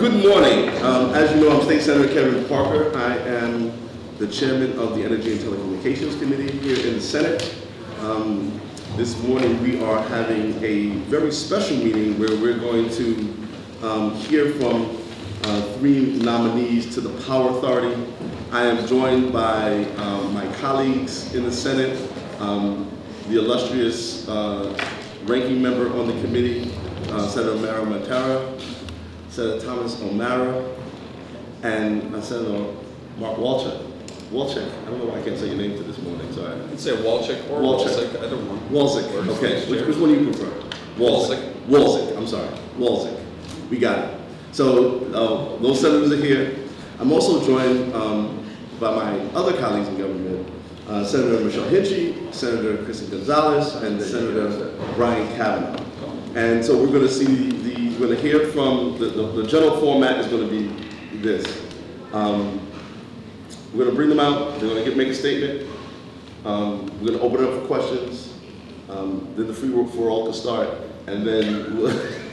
Good morning. As you know, I'm State Senator Kevin Parker. I am the chairman of the Energy and Telecommunications Committee here in the Senate. This morning we are having a very special meeting where we're going to hear from three nominees to the Power Authority. I am joined by my colleagues in the Senate, the illustrious ranking member on the committee, Senator Mara Matara, Senator Thomas O'Mara, and Senator Mark Walchuk. Walchuk? I don't know why I can't say your name to this morning. Sorry. You can say Walchuk or Walchuk. I don't know. Walchuk. Okay. Which one do you prefer? Walchuk. Walchuk. I'm sorry. Walchuk. We got it. So those senators are here. I'm also joined by my other colleagues in government, Senator Michelle Hinchy, Senator Kristen Gonzalez, and Senator Brian Kavanaugh. And so we're going to see we're going to hear from the general format is going to be this. We're going to bring them out. They're going to make a statement. We're going to open it up for questions. Then the free for all can start, and then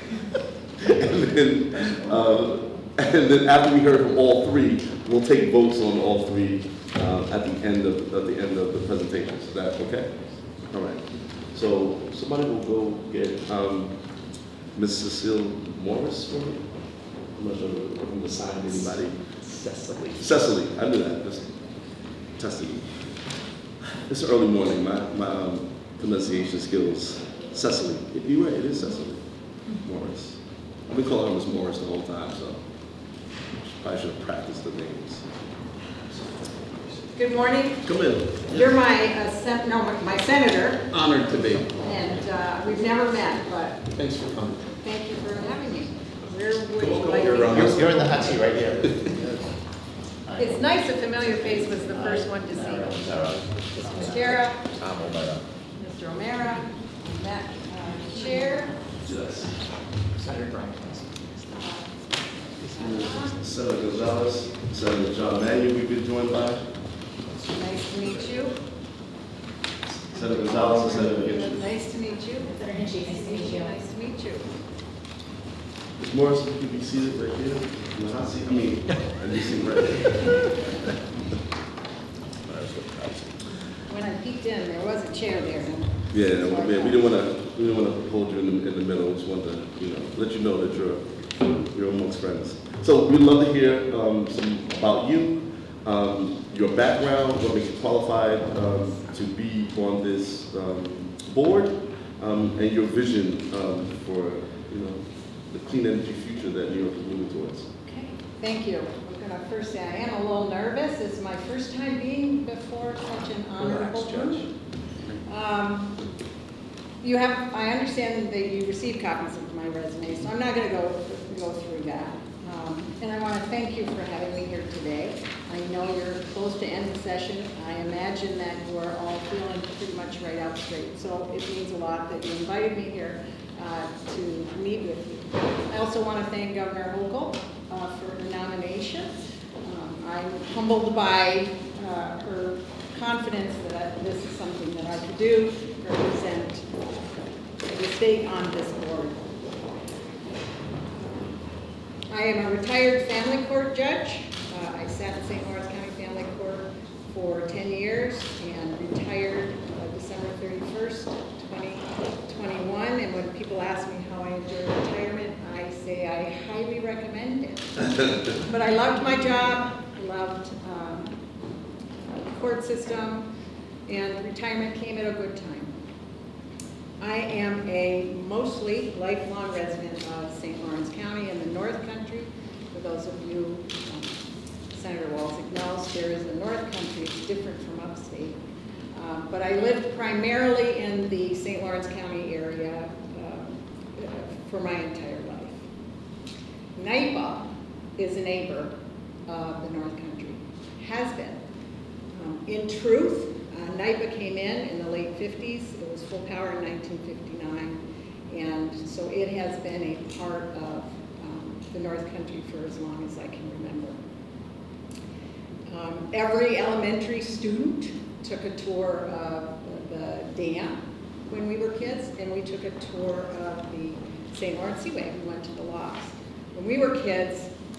and then after we heard from all three, we'll take votes on all three at the end of the presentation. Is that okay? All right. So somebody will go get Ms. Cecile Morris for me. I'm not sure if I'm going to sign anybody. Cecily. Cecily, I knew that. Just testing me. It's early morning. My pronunciation skills. Cecily. You're right. It is Cecily Morris. I've been calling her Miss Morris the whole time, so probably should have practiced the names. Good morning. Come in. You're my senator. Honored to be. And we've never met, but Thanks for coming. thank you for having me. Where would you Welcome. like You're me? You're in the hot seat right here. It's nice a familiar face was the first one to see. Mr. Tara, Tom O'Mara. Mr. O'Mara, Matt, Chair. Senator Brian. Senator Gonzalez, Senator John Manuel, we've been joined by. Nice to meet you. Senator Gonzalez and Senator Hinchy. Nice to meet you. Senator Hinchy, nice to meet you. Nice to meet you. Ms. Morris, you can be seated right here in the hot seat. I mean, and you seat right here. When I peeked in, there was a chair there. Yeah, we didn't want to hold you in the middle. We just wanted to, let you know that you're amongst friends. So we'd love to hear some about you, your background, what makes you qualified to be on this board, and your vision for the clean energy future that New York is moving towards. Okay, thank you. I'm going to first say I am a little nervous. It's my first time being before such an honorable group. I understand that you received copies of my resume, so I'm not going to go through that. And I want to thank you for having me here today. I know you're close to end the session. I imagine that you are all feeling pretty much right out straight. So it means a lot that you invited me here to meet with you. I also want to thank Governor Hochul for her nomination. I'm humbled by her confidence that this is something that I could do, represent the state on this board. I am a retired family court judge. I sat in St. Lawrence County Family Court for 10 years and retired December 31st, 2021. And when people ask me how I enjoy retirement, I say I highly recommend it. But I loved my job. I loved the court system, and retirement came at a good time. I am a mostly lifelong resident of St. Lawrence County in the North Country. For those of you, Senator Walzig knows, there is the North Country. It's different from upstate. But I lived primarily in the St. Lawrence County area for my entire life. NYPA is a neighbor of the North Country, has been. In truth, NYPA came in the late 50s. It was full power in 1959, and so it has been a part of the North Country for as long as I can remember. Every elementary student took a tour of the dam when we were kids, and we took a tour of the St. Lawrence Seaway. We went to the locks. When we were kids,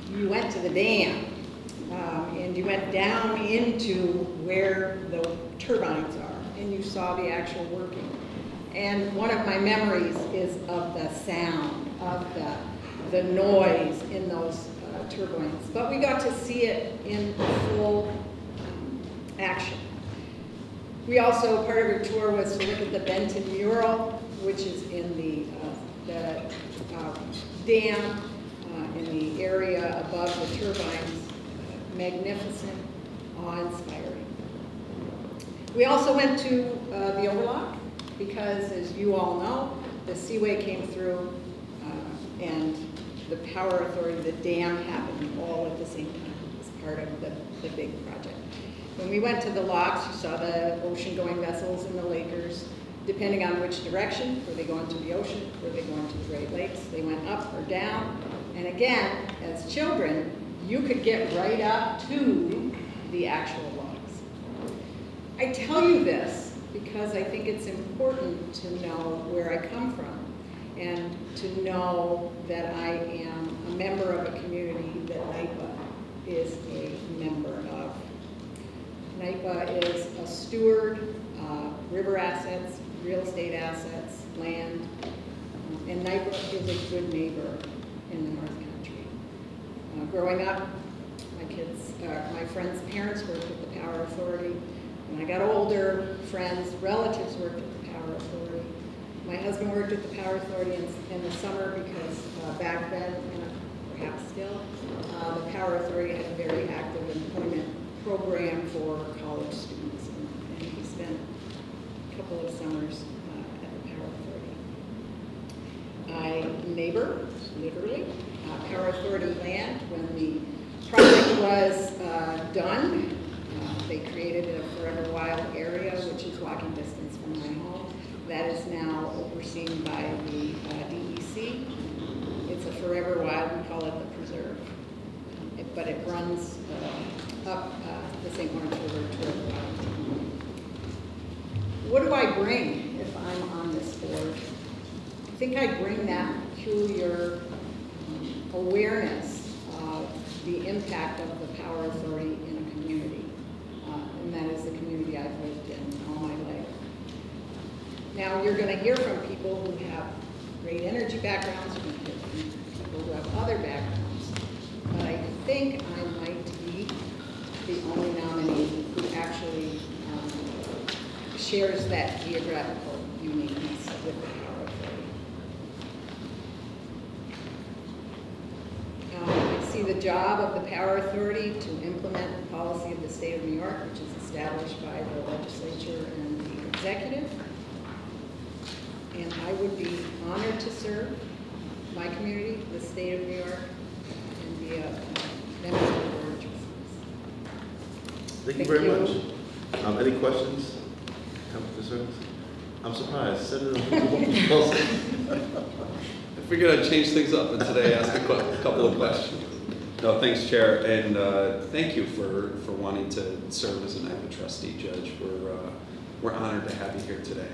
you went to the dam, and you went down into where the turbines are, and you saw the actual working. And one of my memories is of the sound, of the noise in those turbines. But we got to see it in full action. We also, part of our tour was to look at the Benton mural, which is in the dam in the area above the turbines. Magnificent, awe-inspiring. We also went to the overlock because, as you all know, the seaway came through and the power authority, the dam happened all at the same time as part of the big project. When we went to the locks, you saw the ocean-going vessels and the Lakers. Depending on which direction, were they going to the ocean, were they going to the Great Lakes, they went up or down. And again, as children, you could get right up to the actual locks. I tell you this because I think it's important to know where I come from and to know that I am a member of a community that NYPA is a member of. NYPA is a steward of river assets, real estate assets, land, and NYPA is a good neighbor in the North Country. Growing up, my friends' parents worked at the Power Authority. When I got older, friends, relatives worked at the Power Authority. My husband worked at the Power Authority in the summer because back then, and perhaps still, the Power Authority had a very active employment program for college students, and he spent a couple of summers at the Power Authority. I neighbor, literally, Power Authority land. When the project was done, they created a Forever Wild area, which is walking distance from my home. That is now overseen by the DEC. It's a Forever Wild, we call it the preserve. But it runs up the St. Lawrence River toward Washington. What do I bring if I'm on this board? I think I bring that peculiar awareness of the impact of the Power Authority in a community. And that is the community I've lived in all my life. Now, you're going to hear from people who have great energy backgrounds, you're going to hear from people who have other backgrounds. But I think I might be the only nominee who actually shares that geographical uniqueness with the Power Authority. I see the job of the Power Authority to implement the policy of the state of New York, which is established by the legislature and the executive. And I would be honored to serve my community, the state of New York, and be a member of the Board of Trustees. Thank you very much. Any questions? Concerns? I'm surprised. Senator I figured I'd change things up and today ask a couple of questions. No, thanks, Chair, and thank you for wanting to serve as an NYPA trustee, Judge. We're honored to have you here today.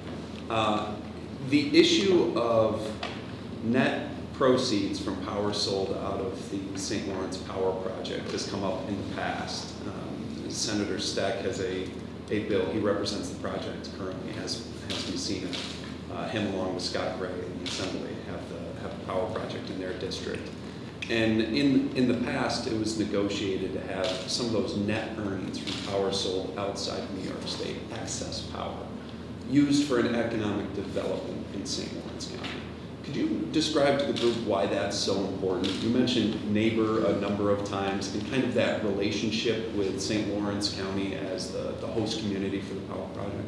The issue of net proceeds from power sold out of the St. Lawrence Power Project has come up in the past. Senator Steck has a bill. He represents the project currently, has been seen it. Him along with Scott Gray in the Assembly have the power project in their district. And in the past, it was negotiated to have some of those net earnings from power sold outside New York State, excess power, used for an economic development in St. Lawrence County. Could you describe to the group why that's so important? You mentioned neighbor a number of times and kind of that relationship with St. Lawrence County as the host community for the power project.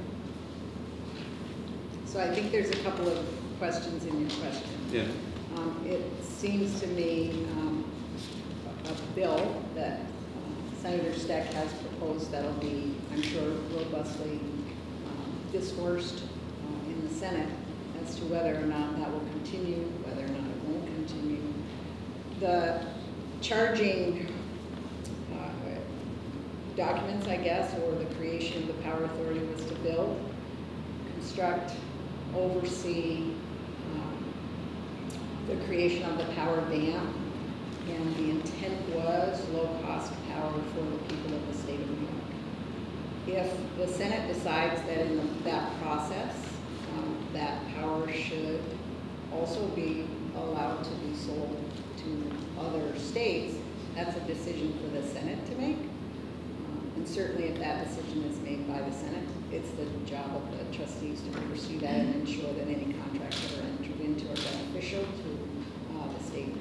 So I think there's a couple of questions in your question. Yeah. It seems to me a bill that Senator Steck has proposed that'll be, I'm sure, robustly discoursed in the Senate as to whether or not that will continue, whether or not it won't continue. The charging documents, I guess, or the creation of the Power Authority was to build, construct, oversee the creation of the power dam, and the intent If the Senate decides that in that process, that power should also be allowed to be sold to other states, that's a decision for the Senate to make. And certainly if that decision is made by the Senate, it's the job of the trustees to pursue that and ensure that any contracts that are entered into are beneficial to the state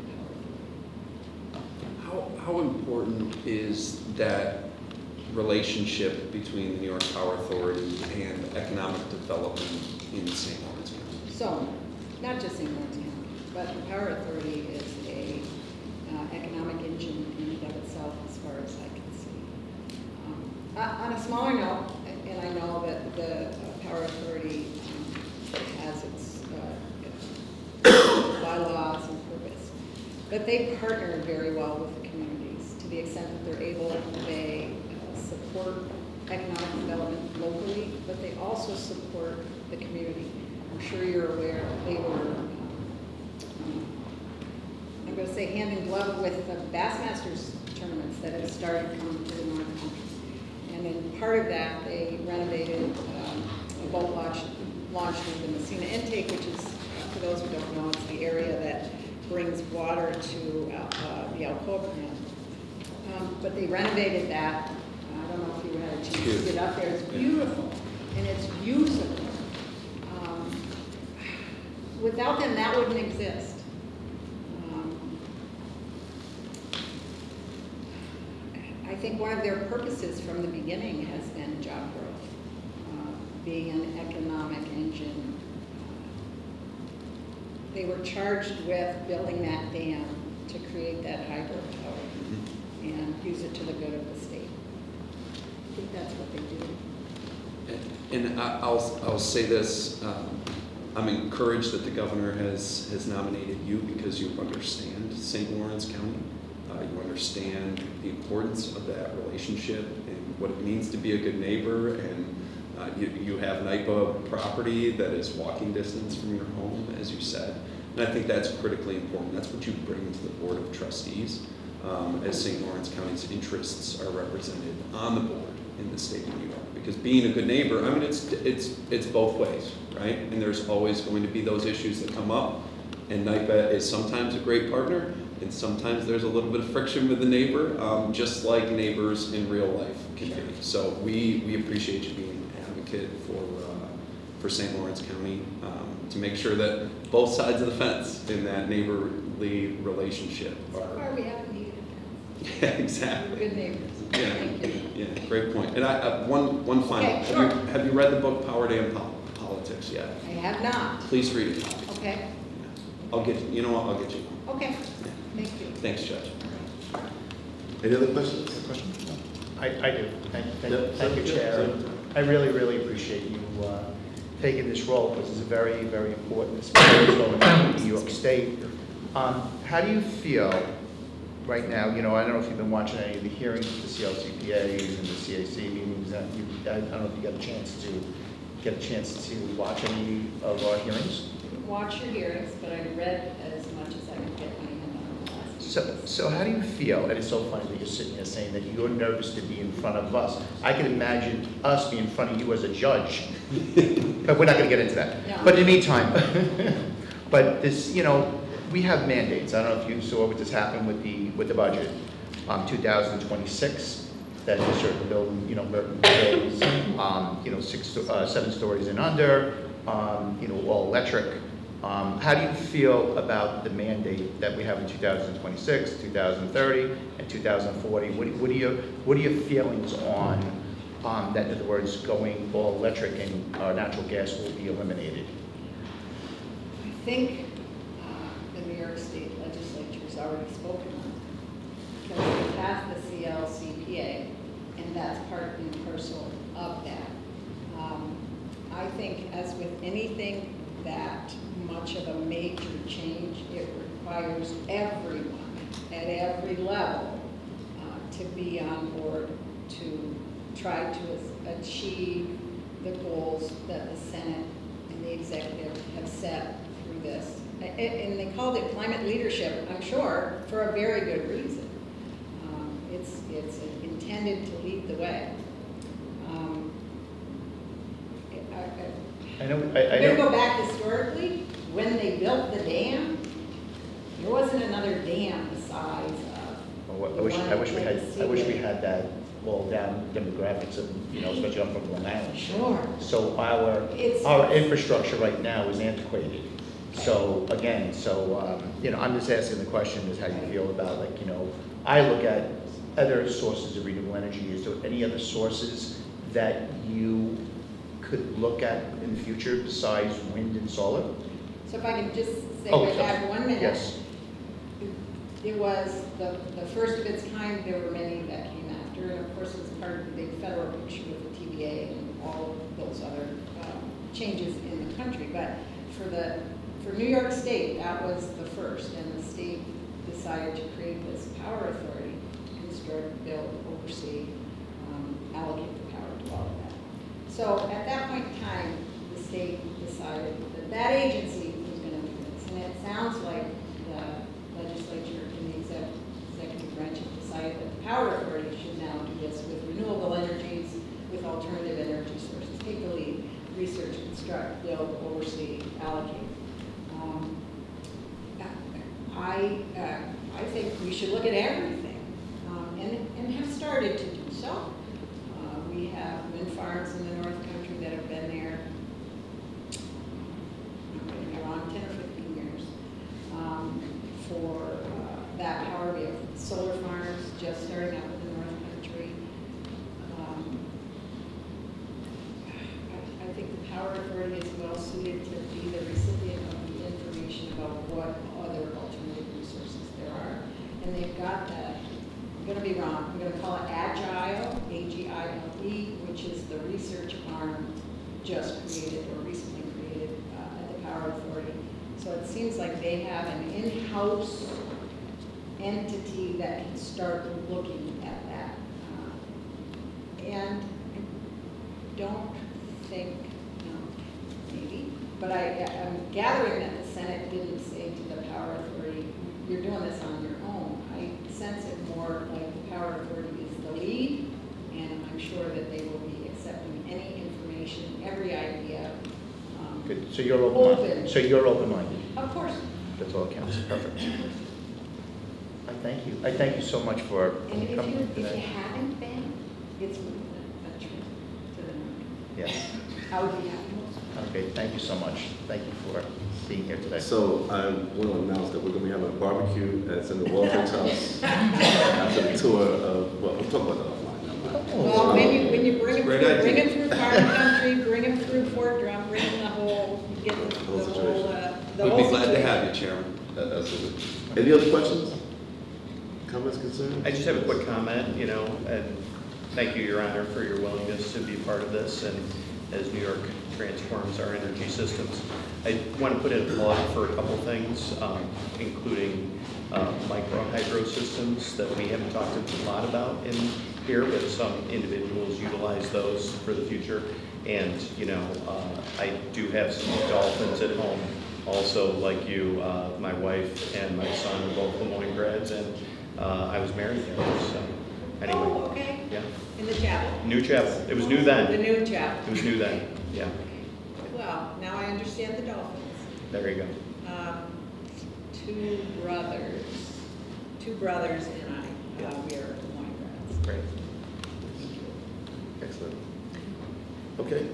power. How important is that relationship between the New York Power Authority and economic development in St. Lawrence County? So, not just St. Lawrence County, but the Power Authority is a economic engine in and of itself, as far as I can see. On a smaller note, and I know that the Power Authority has its bylaws and purpose, but they partner very well with the communities to the extent that they're able. They support economic development locally, but they also support the community. I'm sure you're aware they were, I'm going to say hand in glove with the Bassmasters tournaments that have started coming to the North Country. And in part of that, they renovated a boat launch with the Messina intake, which is, for those who don't know, it's the area that brings water to the Alcoa plant. But they renovated that. I don't know if you had a chance to get up there. It's beautiful, and it's usable. Without them, that wouldn't exist. I think one of their purposes from the beginning has been job growth, being an economic engine. They were charged with building that dam to create that hydropower and use it to the good of the state. I think that's what they do. And I'll say this, I'm encouraged that the governor has nominated you because you understand St. Lawrence County. You understand the importance of that relationship and what it means to be a good neighbor, and you have NYPA property that is walking distance from your home, as you said. And I think that's critically important. That's what you bring to the Board of Trustees, as St. Lawrence County's interests are represented on the board in the state of New York. Because being a good neighbor, I mean, it's both ways, right? And there's always going to be those issues that come up, and NYPA is sometimes a great partner, and sometimes there's a little bit of friction with the neighbor, just like neighbors in real life can be. So we appreciate you being an advocate for St. Lawrence County, to make sure that both sides of the fence in that neighborly relationship are. So far, we haven't needed it. Yeah, exactly. We're good neighbors. Yeah, Thank you. yeah, great point. And I one final. Okay, sure. Have you read the book Power Dam Politics yet? I have not. Please read it. Okay. I'll get you. You know what? I'll get you. Okay. Thank you. Thanks, Judge. Any other questions? I do. Thank you, Chair. I really appreciate you taking this role, because it's a very, very important, especially going to New York State. How do you feel right now? You know, I don't know if you've been watching any of the hearings with the CLCPA and the CAC meetings. I don't know if you got a chance to watch any of our hearings. Watch your hearings, but I read as much as I could get my hand on the last. So how do you feel? And it's so funny that you're sitting there saying that you're nervous to be in front of us. I can imagine us being in front of you as a judge, but we're not going to get into that. No. But in the meantime, but this, you know, we have mandates. I don't know if you saw what just happened with the budget. 2026, that is certain building, you know, buildings, you know, 7 stories and under, you know, all electric. How do you feel about the mandate that we have in 2026, 2030, and 2040? What are your feelings on that? In other words, going all electric and natural gas will be eliminated? I think the New York State Legislature has already spoken on it, because they passed the CLCPA, and that's part and parcel of that. I think, as with anything that much of a major change, it requires everyone at every level to be on board to try to achieve the goals that the Senate and the executive have set through this. And they called it climate leadership, I'm sure, for a very good reason. It's intended to lead the way. I know. We're going to go back historically. When they built the dam, there wasn't another dam the size of. I wish we had that all down demographics of, especially up from Long Island. Sure. So our infrastructure right now is antiquated. So again, I'm just asking the question is how you feel about I look at other sources of renewable energy. Is there any other sources that you could look at in the future besides wind and solar? So if I can just say, back 1 minute. Yes. It was the first of its kind. There were many that came after, and of course it was part of the big federal picture with the TVA and all of those other changes in the country. But for New York State, that was the first, and the state decided to create this power authority, construct, build, oversee, allocate the power to all of that. So at that point in time, the state decided that agency was going to do this, and it sounds like the legislature and the executive branch have decided that the power authority should now do this with renewable energies, with alternative energy sources, take the lead, research, construct, build, oversee, allocate. I think we should look at everything, and have started to do so. We have wind farms in the North Country that have been there, around 10 or 15 years. For that power, we have solar farms just starting up in the North Country. I think the Power Authority is well suited to be the recipient of the information about what other alternative resources there are. And they've got that, I'm going to be wrong, I'm going to call it Agile, A-G-I-L-E, which is the research arm just created or recently created at the Power Authority. So it seems like they have an in-house entity that can start looking at that. And I don't think, maybe, but I'm gathering that the Senate didn't say to the Power Authority, you're doing this on your own. I sense it more like the Power Authority is the lead, and I'm sure that they will be accepting any information, every idea. Good. So you're open-minded. So you're open-minded. Of course. That's all that counts. Perfect. I thank you. I thank you so much for coming today. If you haven't been, it's a trip to the north. Yes. I would be happy. Okay. Thank you so much. Thank you for being here today. So I want to announce that we're going to be having a barbecue at Senator Walton's house after the tour of, well, we'll talk about that offline. Well, when you bring him through farm country, bring him through Fort Drum, bring him the whole, get the whole We'd be glad to have you, Chairman. Absolutely. Any other questions? Comments, concerns? I just have a quick comment, and thank you, Your Honor, for your willingness to be part of this, and as New York transforms our energy systems. I want to put in a plug for a couple things, including micro hydro systems that we haven't talked a lot about in here, but some individuals utilize those for the future. And, I do have some dolphins at home. Also, like you, my wife and my son are both Des Moines grads, and I was married there. So, anyway. Oh, okay. Yeah. In the chapel. New chapel. It was new then. The new chapel. It was new then. Yeah. Well, now I understand the dolphins. There you go. Two brothers and I. We are Des Moines grads. Great. Excellent. Okay.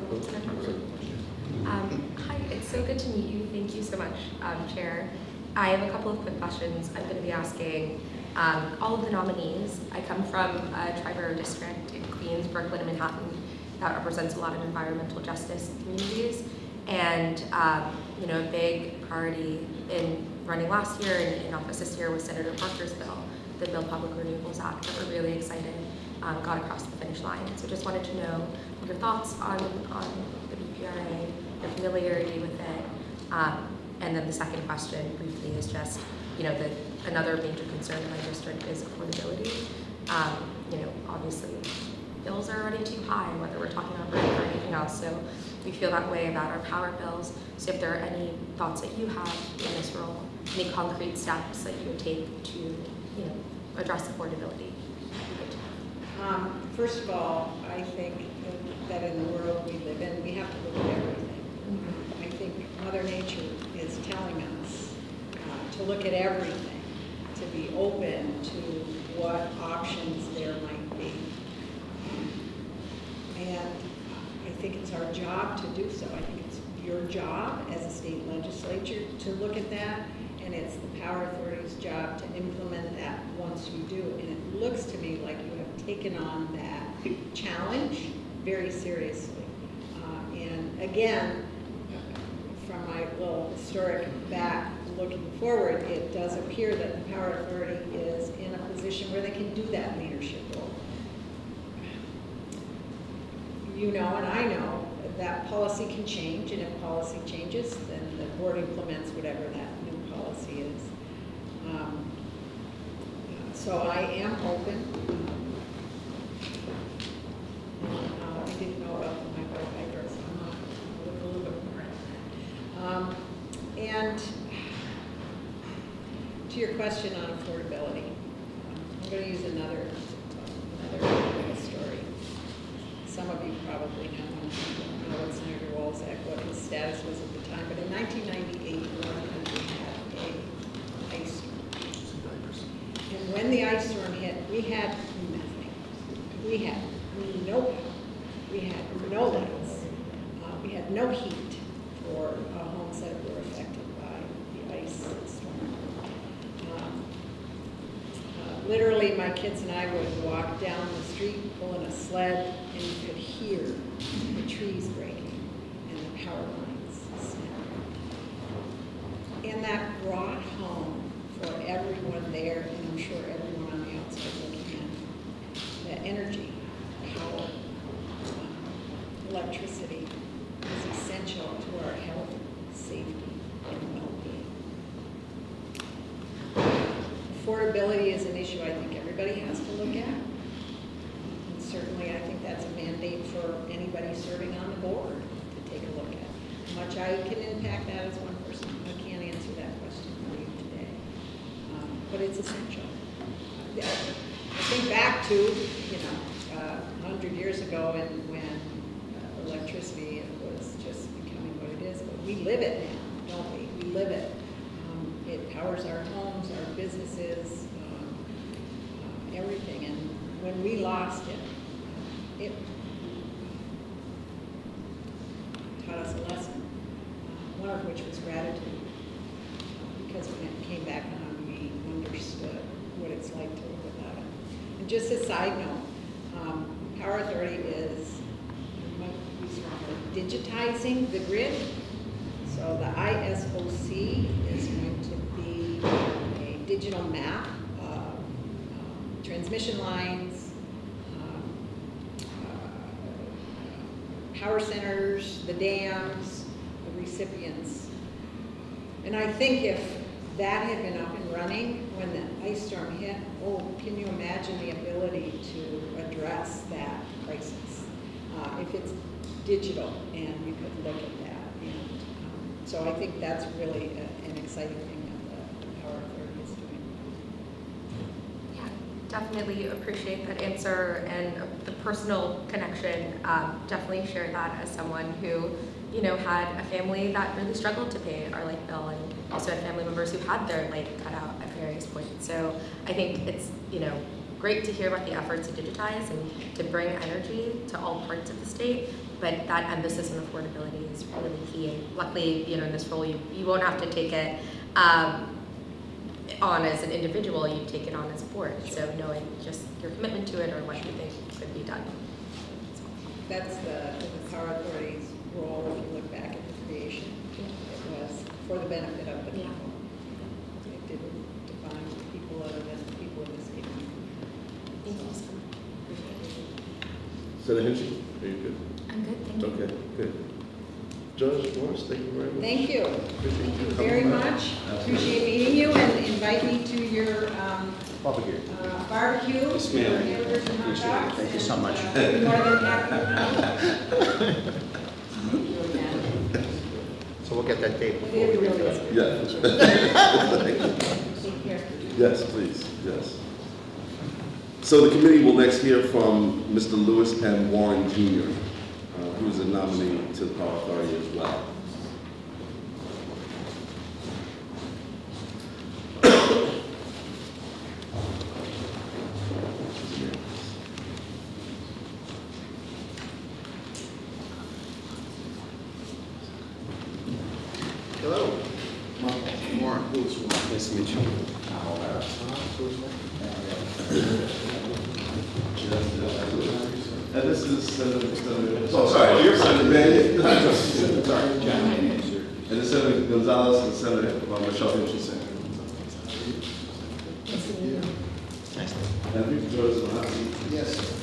Hi, it's so good to meet you. Thank you so much, Chair. I have a couple of quick questions I'm going to be asking all of the nominees. I come from a tri-borough district in Queens, Brooklyn, and Manhattan that represents a lot of environmental justice communities. And a big priority in running last year and in office this year was Senator Parker's bill, the Build Public Renewables Act, that we're really excited got across the finish line. So just wanted to know your thoughts on the BPRA, your familiarity with it, and then the second question briefly is just, another major concern in my district is affordability. Obviously bills are already too high, whether we're talking about rent or anything else, so we feel that way about our power bills. So if there are any thoughts that you have in this role, any concrete steps that you would take to, address affordability. First of all, I think that in the world we live in, we have to look at everything. I think Mother Nature is telling us to look at everything, to be open to what options there might be. And I think it's our job to do so. I think it's your job as a state legislature to look at that, and it's the Power Authority's job to implement that once you do. And it looks to me like you have taken on that challenge very seriously. And again, from my little historic back looking forward, it does appear that the Power Authority is in a position where they can do that leadership role. You know, and I know, that policy can change, and if policy changes, then the board implements whatever that new policy is. So I am open. I didn't know about the microfiber, so I'm going to look a little bit more at that. And to your question on affordability, I'm going to use another story. Some of you probably know what Senator Wolzak, what his status was at the time, but in 1998, North Country had an ice storm. And when the ice storm hit, we had nothing. We had no power. We had no lights. We had no heat for homes that were affected by the ice storm. Literally, my kids and I would walk down the street pulling a sled, and you could hear the trees breaking and the power lines snapping. And that brought home for everyone there, and I'm sure everyone on the outside looking in, that energy, power, electricity is essential to our health, safety, and well-being. Affordability is an issue I think everybody has to look at. And certainly I think that's a mandate for anybody serving on the board to take a look at. How much I can impact that as one person, I can't answer that question for you today. But it's essential. I think back to, 100 years ago and when electricity was just becoming what it is, but we live it now, don't we? We live it. It powers our homes, our businesses, everything. And when we lost it, it taught us a lesson, one of which was gratitude. Because when it came back on, we understood what it's like to live without it. And just a side note, Power Authority is, you might use the wrong word, digitizing the grid. So the ISOC is going to be a digital map of transmission lines, power centers, the dams, the recipients. And I think if that had been up and running when the ice storm hit, can you imagine the ability to address that crisis? If it's digital and you could look at that. So I think that's really an exciting thing that the Power Authority is doing. Yeah, definitely appreciate that answer and the personal connection. Definitely share that as someone who, had a family that really struggled to pay our light bill, and also had family members who had their light cut out at various points. So I think it's, great to hear about the efforts to digitize and to bring energy to all parts of the state. But that emphasis on affordability is really key. And luckily, in this role, you won't have to take it on as an individual, you take it on as a board. So knowing just your commitment to it or what you think could be done. That's the Power Authority's role if you look back at the creation. It was for the benefit of the people. Yeah. It didn't define people other than the people in the state. Thank you so much. Senator Hinchy, are you good? I'm good, thank you. Okay, good. Judge Morris, thank you very much. Thank you. Appreciate Thank you you very coming by. much. Appreciate meeting you, and invite me to your barbecue. Yes, ma'am. Your hamburgers and hot dogs. Thank you so much. More than happy. Thank you again. So we'll get that date before It we really leave. is. Yeah. Take care. Yes, please, yes. So the committee will next hear from Mr. Lewis M. Warren Jr. nominee to the Power Authority as well. Hello. Warren. Nice to meet you. And this is Senator, oh, sorry, you're Senator Mannion. Sorry, John. And this is Senator Gonzalez and Senator Michelle Hutchinson. And you can join us on that seat. Yes.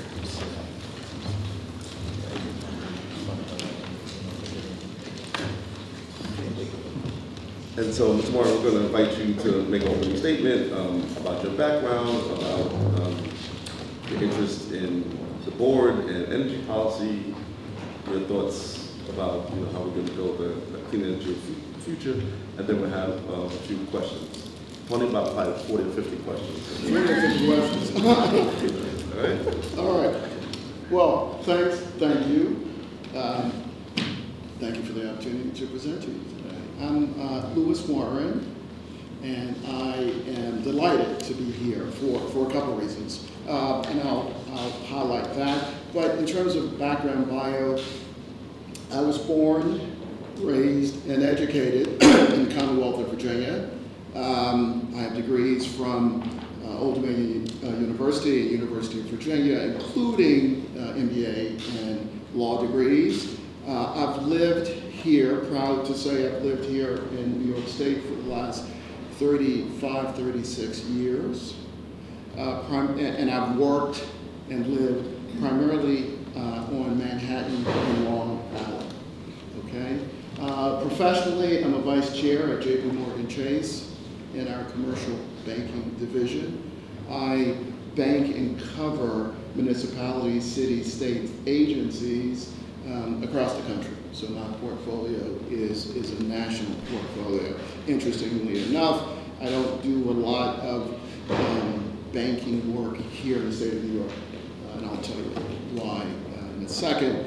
And so, Mr. Martin, we're going to invite you to make an opening statement about your background, about your interest in the board and energy policy, your thoughts about how we're going to build a clean energy future, and then we'll have a few questions. Only about 40 or 50 questions. 40 or 50 questions. All right. All right. Well, thank you. Thank you for the opportunity to present to you today. I'm Louis Warren, and I am delighted to be here for a couple of reasons. And I'll highlight that. But in terms of background bio, I was born, raised, and educated in the Commonwealth of Virginia. I have degrees from Old Dominion University and University of Virginia, including MBA and law degrees. I've lived here, proud to say I've lived here in New York State for the last 35, 36 years. And I've worked and lived primarily on Manhattan and Long Island, okay? Professionally, I'm a vice chair at JPMorgan Chase in our commercial banking division. I bank and cover municipalities, cities, states, agencies across the country. So my portfolio is a national portfolio. Interestingly enough, I don't do a lot of banking work here in the state of New York, and I'll tell you why in a second.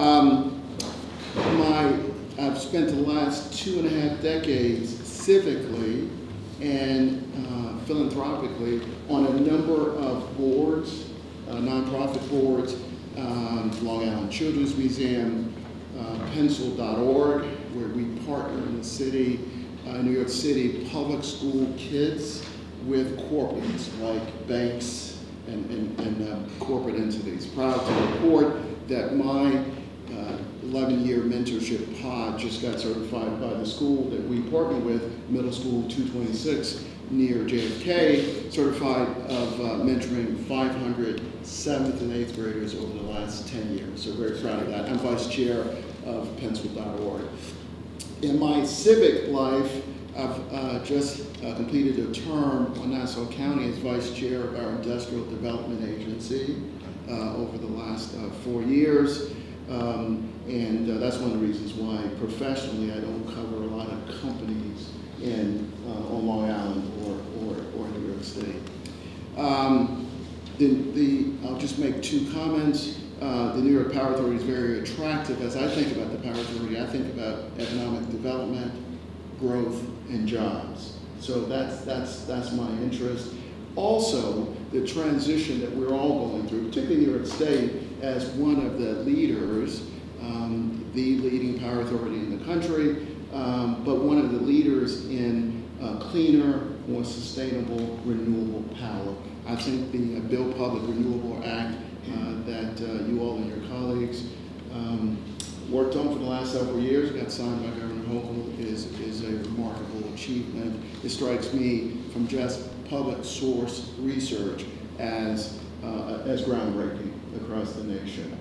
I've spent the last 2.5 decades civically and philanthropically on a number of boards, nonprofit boards, Long Island Children's Museum, pencil.org, where we partner in the city, New York City public school kids with corporates like banks and corporate entities. Proud to report that my 11-year mentorship pod just got certified by the school that we partner with, Middle School 226 near JFK, certified of mentoring 500 7th and 8th graders over the last 10 years. So very proud of that. I'm vice chair of pencil.org. In my civic life, I've just completed a term on Nassau County as vice chair of our industrial development agency over the last 4 years. And that's one of the reasons why professionally I don't cover a lot of companies on Long Island or New York State. I'll just make 2 comments. The New York Power Authority is very attractive. As I think about the Power Authority, I think about economic development, growth, and jobs. So that's my interest. Also, the transition that we're all going through, particularly New York State, as one of the leaders, the leading power authority in the country, but one of the leaders in cleaner, more sustainable, renewable power. I think the Bill Public Renewable Act that you all and your colleagues worked on for the last several years, got signed by Governor Hochul, is a remarkable achievement. It strikes me from just public source research as groundbreaking across the nation.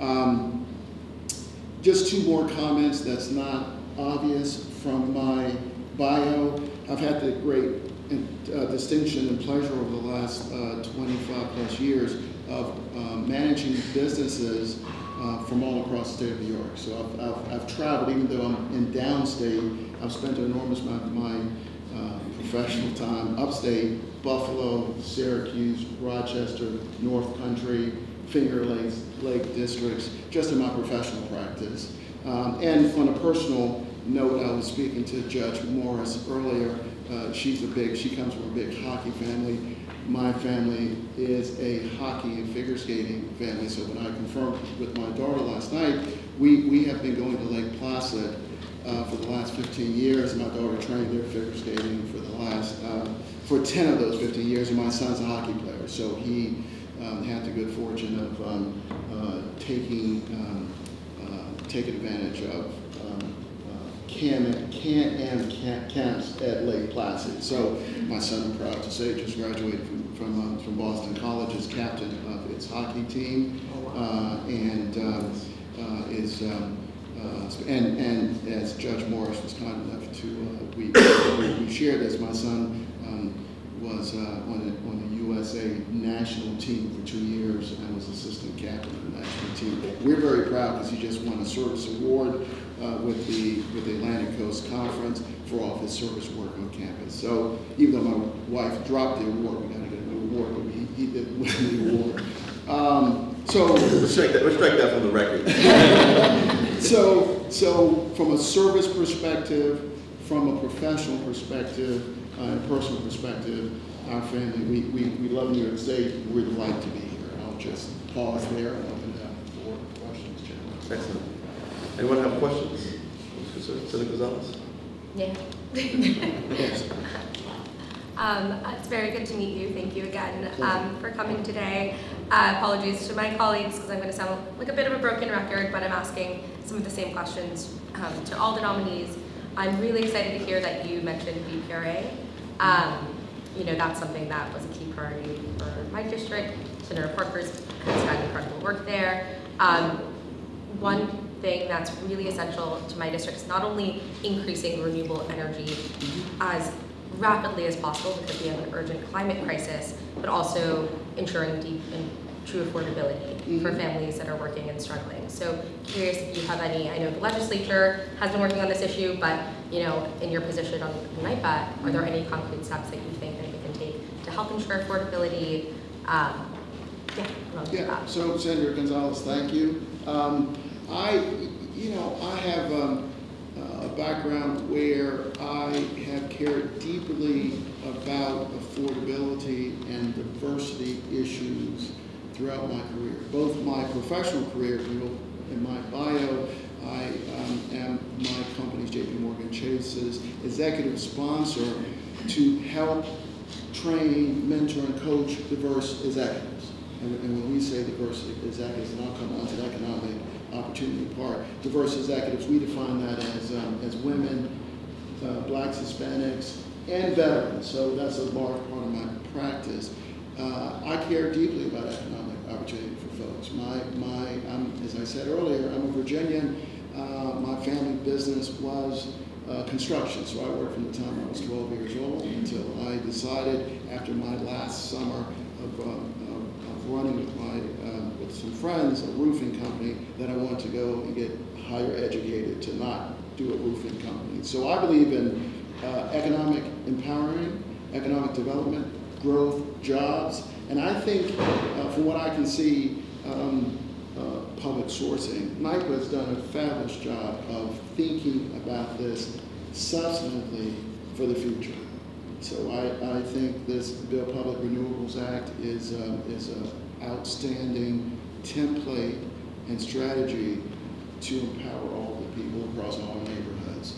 Just 2 more comments that's not obvious from my bio. I've had the great distinction and pleasure over the last 25 plus years of managing businesses from all across the state of New York. So I've traveled, even though I'm in downstate, I've spent an enormous amount of my professional time upstate, Buffalo, Syracuse, Rochester, North Country, Finger Lake districts, just in my professional practice. And on a personal note, I was speaking to Judge Morris earlier. She comes from a big hockey family. My family is a hockey and figure skating family, so when I confirmed with my daughter last night, we have been going to Lake Placid for the last 15 years. My daughter trained there figure skating for 10 of those 15 years, and my son's a hockey player, so he had the good fortune of taking advantage of camps at Lake Placid. So my son, I'm proud to say, just graduated from Boston College as captain of its hockey team, and as Judge Morris was kind enough to, we shared this. My son was on the USA national team for 2 years and was assistant captain of the national team. We're very proud because he just won a service award with the Atlantic Coast Conference for all of his service work on campus. So even though my wife dropped the award, we got to get a new award, but he did win the award. Let's strike that from the record. So from a service perspective, from a professional perspective, and personal perspective, our family, we love New York State. We're delighted to be here. I'll just pause there and open it up for questions, Chairman. Excellent. Anyone have questions? Senator Gonzalez? Yeah. Yes. It's very good to meet you. Thank you again for coming today. Apologies to my colleagues because I'm going to sound like a bit of a broken record, but I'm asking some of the same questions to all the nominees. I'm really excited to hear that you mentioned BPRA. You know, that's something that was a key priority for my district. Senator Parker's has done incredible work there. One thing that's really essential to my district is not only increasing renewable energy as rapidly as possible because we have an urgent climate crisis, but also ensuring deep and true affordability for families that are working and struggling. So curious if you have any, I know the legislature has been working on this issue, but you know, in your position on NYPA, are there any concrete steps that you think that we can take to help ensure affordability? So Senator Gonzalez, thank you. I have a background where I have cared deeply about affordability and diversity issues throughout my career. Both my professional career, in my bio, I am my company's JP Morgan Chase's executive sponsor to help train, mentor, and coach diverse executives. And when we say diverse executives, and I'll come on to the economic opportunity part, diverse executives, we define that as women, blacks, Hispanics, and veterans. So that's a large part of my practice. I care deeply about economic opportunity for folks. As I said earlier, I'm a Virginian. My family business was construction, so I worked from the time I was 12 years old until I decided after my last summer of running with some friends, a roofing company, that I wanted to go and get higher educated to not do a roofing company. So I believe in economic empowerment, economic development, growth, jobs, and I think from what I can see, public sourcing, NYPA has done a fabulous job of thinking about this substantively for the future. So I think this Bill Public Renewables Act is an outstanding template and strategy to empower all the people across all neighborhoods.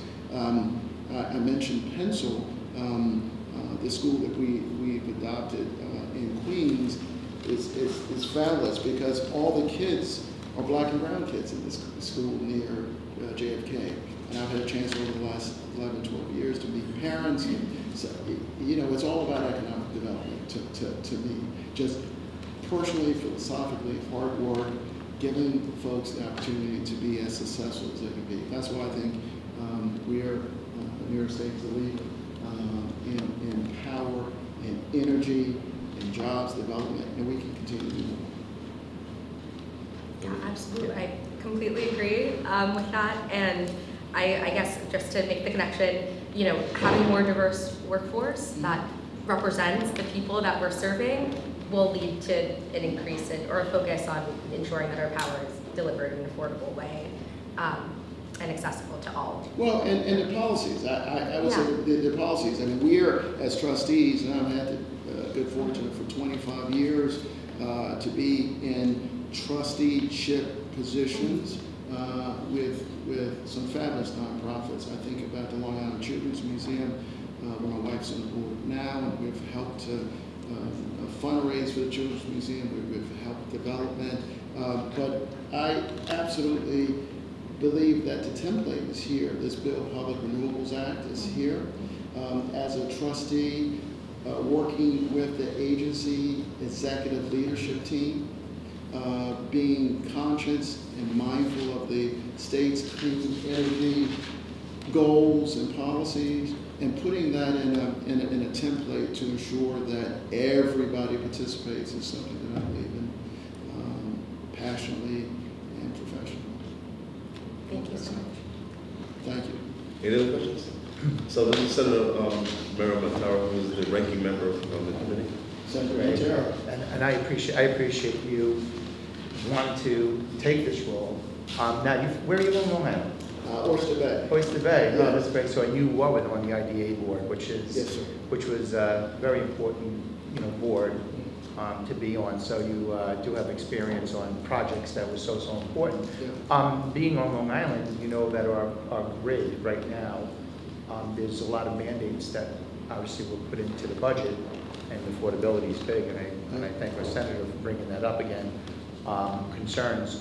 I mentioned Pencil, the school that we've adopted in Queens is fabulous because all the kids are black and brown kids in this school near JFK. And I've had a chance over the last 11, 12 years to meet parents. So, you know, it's all about economic development to me. Just personally, philosophically, hard work, giving folks the opportunity to be as successful as they can be. That's why I think New York State is the leader in power, in energy, in jobs development, and we can continue to do more. Yeah, absolutely. I completely agree with that. And I guess just to make the connection, you know, having more diverse workforce that represents the people that we're serving will lead to an increase in, or a focus on ensuring that our power is delivered in an affordable way and accessible to all. Well, and the policies, I would say the policies. I mean, we're, as trustees, and I've had the good fortune for 25 years to be in trusteeship positions with some fabulous nonprofits. I think about the Long Island Children's Museum, where my wife's on the board now, and we've helped to fundraise for the Children's Museum. We've helped development, but I absolutely believe that the template is here. This bill, Public Renewables Act, is here. As a trustee, working with the agency executive leadership team, being conscious and mindful of the state's clean energy goals and policies, and putting that in a template to ensure that everybody participates is something that I believe in passionately and professionally. Thank you so much. Thank you. Any other questions? So this is Senator Mara Matara, who is the ranking member of the committee. Senator Right. Matera. And I appreciate you wanting to take this role. Now, where are you on Long Island? Oyster Bay. Oyster Bay. Yeah. Oh, that's great. So you were on the IDA board, which is Yes, sir. which was a very important, board to be on. So you do have experience on projects that were so important. Yeah. Being on Long Island, you know that our grid right now, there's a lot of mandates that obviously were put into the budget, and affordability is big. And I thank our senator for bringing that up again. Concerns.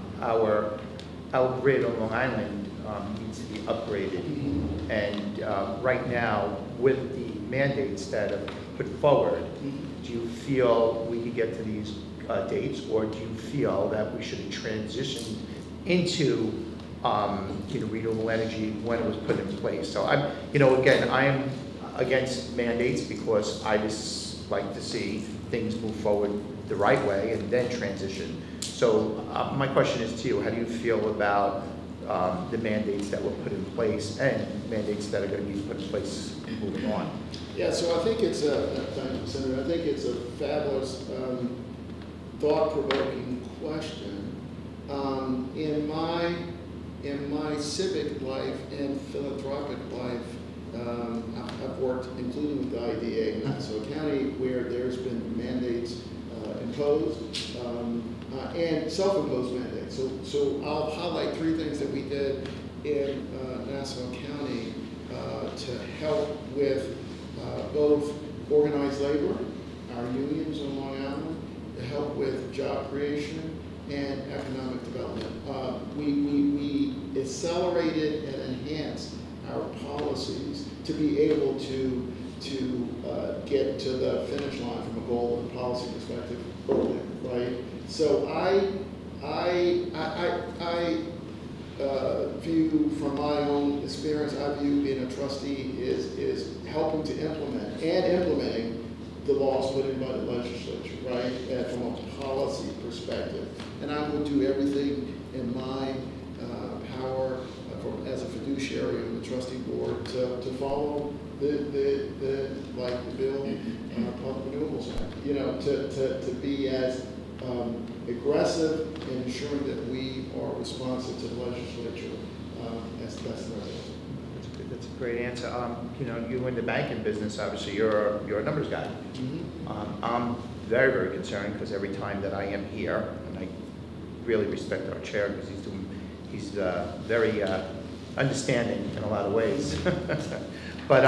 Our grid on Long Island needs to be upgraded, and right now, with the mandates that are put forward, do you feel we could get to these dates, or do you feel that we should have transitioned into renewable energy when it was put in place? So again, I am against mandates because I just like to see things move forward the right way and then transition. So my question is to you: how do you feel about the mandates that were put in place and mandates that are going to be put in place moving on? Yeah, so I think it's thank you, Senator. I think it's a fabulous, thought-provoking question. In my civic life and philanthropic life, I've worked, including with the IDA in Nassau County, where there's been mandates imposed and self-imposed mandates. So I'll highlight three things that we did in Nassau County to help with both organized labor, our unions on Long Island, to help with job creation and economic development. We accelerated and enhanced our policies to be able to get to the finish line from a goal and policy perspective earlier, right? So I view, from my own experience, I view being a trustee is helping to implementing the laws put in by the legislature, right? And from a policy perspective. And I will do everything in my power as a fiduciary on the trustee board to follow the bill, Public Renewables Act, to be as aggressive in ensuring that we are responsive to the legislature as best as possible. That's a great answer. You in the banking business, obviously you're a numbers guy. I'm very, very concerned because every time that I am here, and I really respect our chair because he's very understanding in a lot of ways. But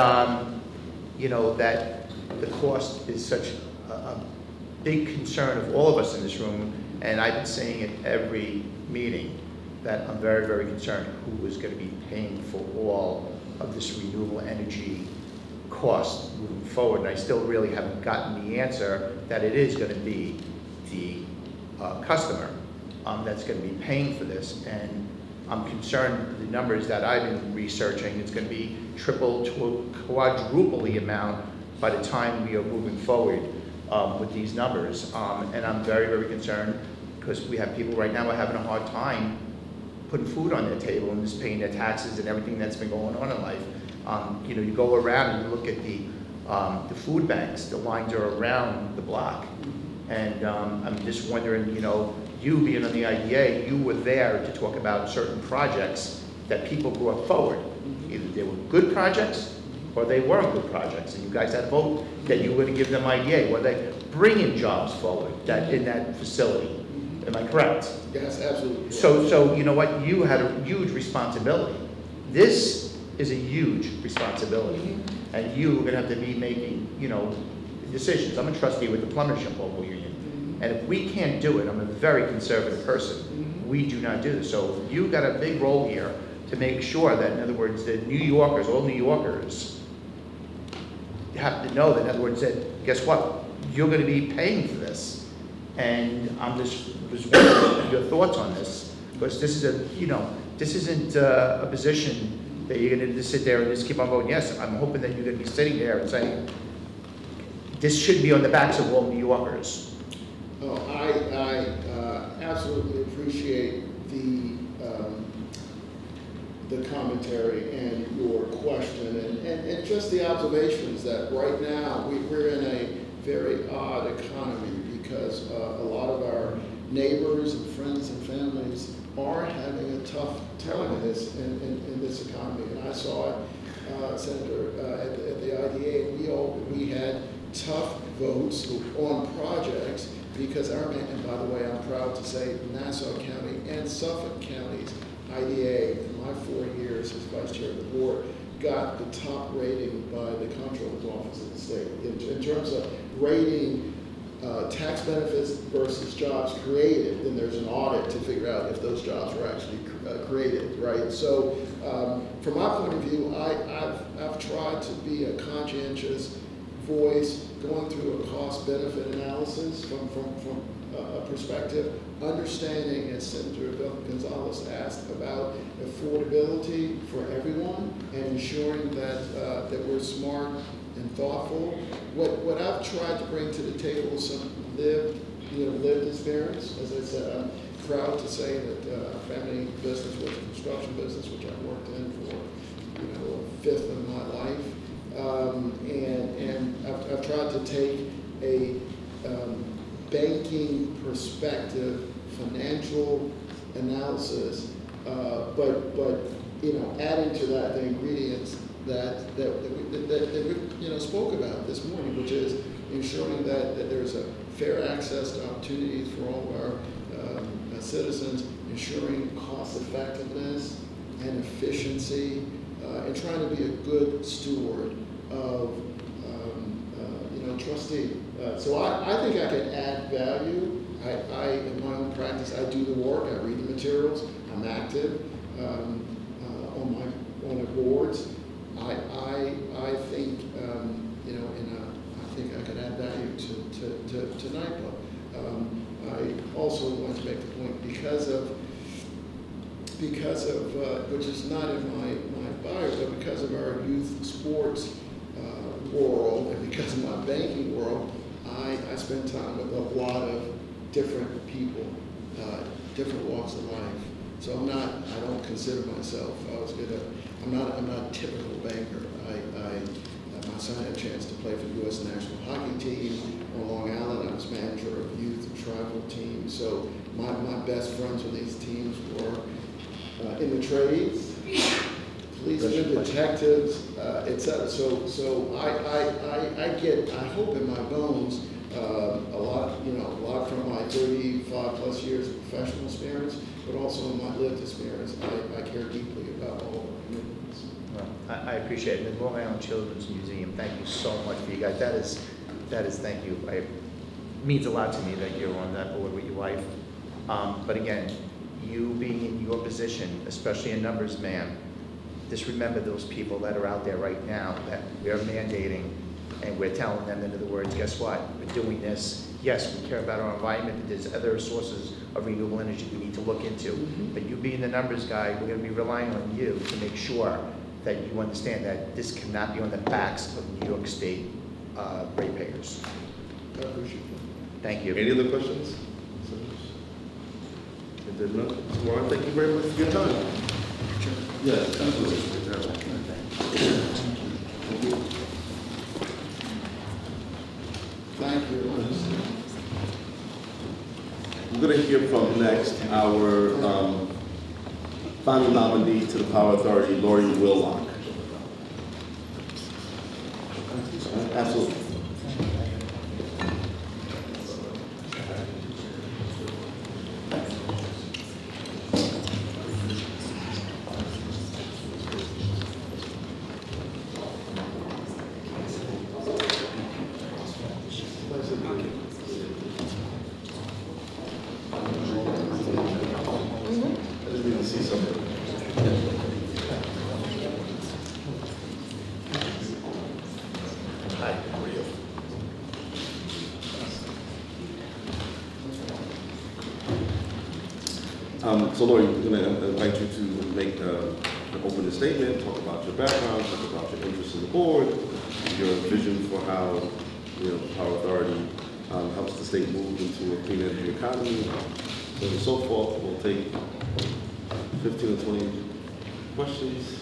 that the cost is such a big concern of all of us in this room, and I've been saying it every meeting that I'm very, very concerned who is going to be paying for all of this renewable energy cost moving forward. And I still really haven't gotten the answer that it is going to be the customer that's going to be paying for this. And I'm concerned the numbers that I've been researching, it's going to be triple to quadruple the amount by the time we are moving forward with these numbers. And I'm very, very concerned because we have people right now who are having a hard time putting food on their table and just paying their taxes and everything that's been going on in life. You go around and you look at the food banks, the lines are around the block. And I'm just wondering, you know, you being on the IDA, you were there to talk about certain projects that people brought forward. Either they were good projects or they weren't good projects. And you guys had a vote that you were going to give them IDA. Were they bringing jobs forward in that facility? Am I correct? Yes, absolutely. So you know what? You had a huge responsibility. This is a huge responsibility. And you are going to have to be making, you know, decisions. I'm a trustee with the Plumbers Local Union. And if we can't do it, I'm a very conservative person. We do not do this. So you got a big role here to make sure that, in other words, that New Yorkers, all New Yorkers, have to know that, in other words, that guess what? You're going to be paying for this. And I'm just wondering your thoughts on this, because this is a, you know, this isn't a position that you're going to just sit there and just keep on voting yes. I'm hoping that you're going to be sitting there and saying, this should be on the backs of all New Yorkers. Oh, I absolutely appreciate the commentary and your question and just the observations that right now we're in a very odd economy because a lot of our neighbors and friends and families are having a tough time in this economy. And I saw it, Senator, at the IDA, we had tough votes on projects because and by the way, I'm proud to say Nassau County and Suffolk County's IDA, in my 4 years as vice chair of the board, got the top rating by the comptroller's office of the state in terms of rating tax benefits versus jobs created. Then there's an audit to figure out if those jobs were actually created, right? So from my point of view, I've tried to be a conscientious voice going through a cost-benefit analysis from a perspective, understanding, as Senator Gonzalez asked, about affordability for everyone and ensuring that that we're smart and thoughtful. What I've tried to bring to the table is some lived experience. As I said, I'm proud to say that family business was a construction business, which I worked in for a fifth of my life. And I've tried to take a banking perspective, financial analysis, but adding to that the ingredients that we spoke about this morning, which is ensuring that there's a fair access to opportunities for all of our citizens, ensuring cost effectiveness and efficiency, and trying to be a good steward of trustee. So I think I can add value. I in my own practice, I do the work. I read the materials. I'm active on the boards. I think I think I can add value to NYPA. I also want to make the point because of which is not in my bio, but because of our youth sports world and because of my banking world, I spend time with a lot of different people, different walks of life. So I don't consider myself, I'm not a typical banker. My son had a chance to play for the U.S. national hockey team on Long Island. I was manager of youth and tribal teams. So my best friends on these teams were in the trades, policemen, detectives, etc. So I hope in my bones a lot from my 35 plus years of professional experience, but also in my lived experience. I care deeply about all of our commitments. Well, I appreciate it. The Long Island Children's Museum, thank you so much for you guys. That is thank you. It means a lot to me that you're on that board with your wife. But again, you being in your position, especially a numbers man, just remember those people that are out there right now that we're mandating and we're telling them, in other words, guess what? We're doing this. Yes, we care about our environment, but there's other sources of renewable energy we need to look into. But you being the numbers guy, we're going to be relying on you to make sure that you understand that this cannot be on the backs of New York State ratepayers. I appreciate it. Thank you. Any other questions? If there's none, Warren, thank you very much for your time. Yes, absolutely. Thank you. We're going to hear from next our final nominee to the Power Authority, Lori Willock. Absolutely. So Lori, we're going to invite you to make an opening statement, talk about your background, talk about your interest in the board, your vision for how the Power Authority helps the state move into a clean energy economy, so on and so forth. We'll take 15 or 20 questions.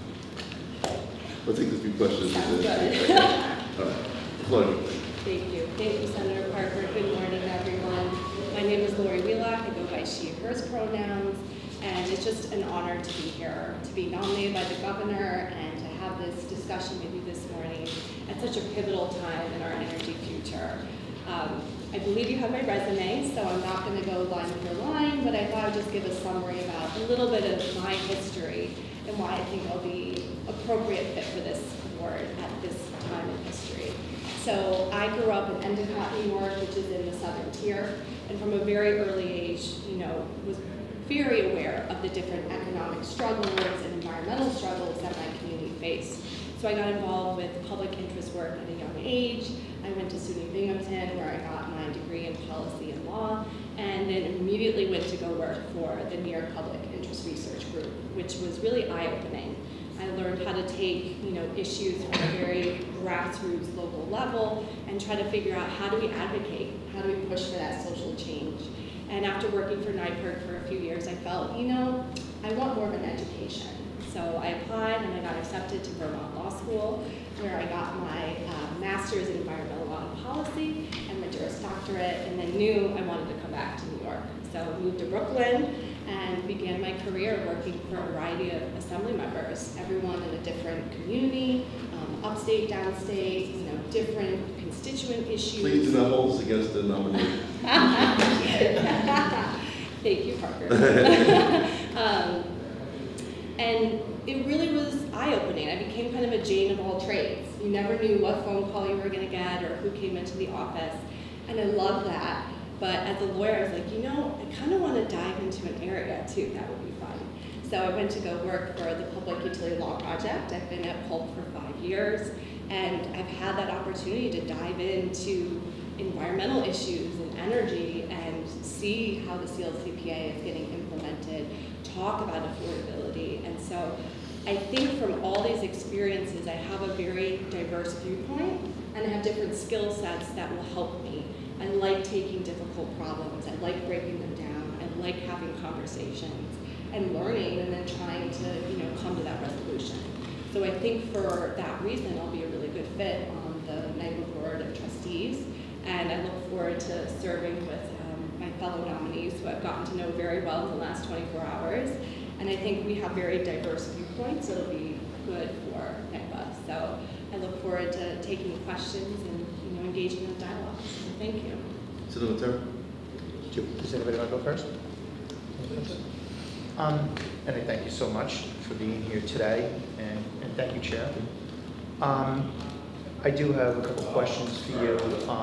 We'll take a few questions. Sounds good. All right. Lori. Thank you. Thank you, Senator Parker. Good morning, everyone. My name is Lori Wheelock. I go by she, hers pronouns, and it's just an honor to be here, to be nominated by the governor, and to have this discussion with you this morning at such a pivotal time in our energy future. I believe you have my resume, so I'm not going to go line for line, but I thought I'd just give a summary about a little bit of my history and why I think I'll be appropriate fit for this award at this time in history. So I grew up in Endicott, New York, which is in the southern tier, and from a very early age, was very aware of the different economic struggles and environmental struggles that my community faced. So I got involved with public interest work at a young age. I went to SUNY Binghamton, where I got my degree in policy and law, and then immediately went to go work for the New York Public Interest Research Group, which was really eye-opening. I learned how to take issues from a very grassroots local level and try to figure out how do we advocate, how do we push for that social change. And after working for NYPIRG for a few years, I felt, I want more of an education. So I applied and I got accepted to Vermont Law School, where I got my master's in environmental law and policy and my Juris Doctorate, and then knew I wanted to come back to New York. So I moved to Brooklyn and began my career working for a variety of assembly members, everyone in a different community, upstate, downstate, different constituent issues. Please do not hold us against the nominee. Thank you, Parker. And it really was eye-opening. I became kind of a Jane of all trades. You never knew what phone call you were going to get or who came into the office. And I loved that. But as a lawyer, I was like, I kind of want to dive into an area too. That would be fun. So I went to go work for the Public Utility Law Project. I've been at PULP for 5 years. And I've had that opportunity to dive into environmental issues and energy and see how the CLCPA is getting implemented, talk about affordability. And so I think from all these experiences, I have a very diverse viewpoint, and I have different skill sets that will help me. I like taking difficult problems. I like breaking them down. I like having conversations and learning and then trying to come to that resolution. So I think for that reason, I'll be a really good fit on the NYPIRG Board of Trustees. And I look forward to serving with my fellow nominees who I've gotten to know very well in the last 24 hours. And I think we have very diverse viewpoints, so it'll be good for NYPA. So I look forward to taking questions and engaging in dialogue. So thank you. Senator Terry. Does anybody want to go first? And I thank you so much for being here today, and thank you, Chair. I do have a couple questions for you.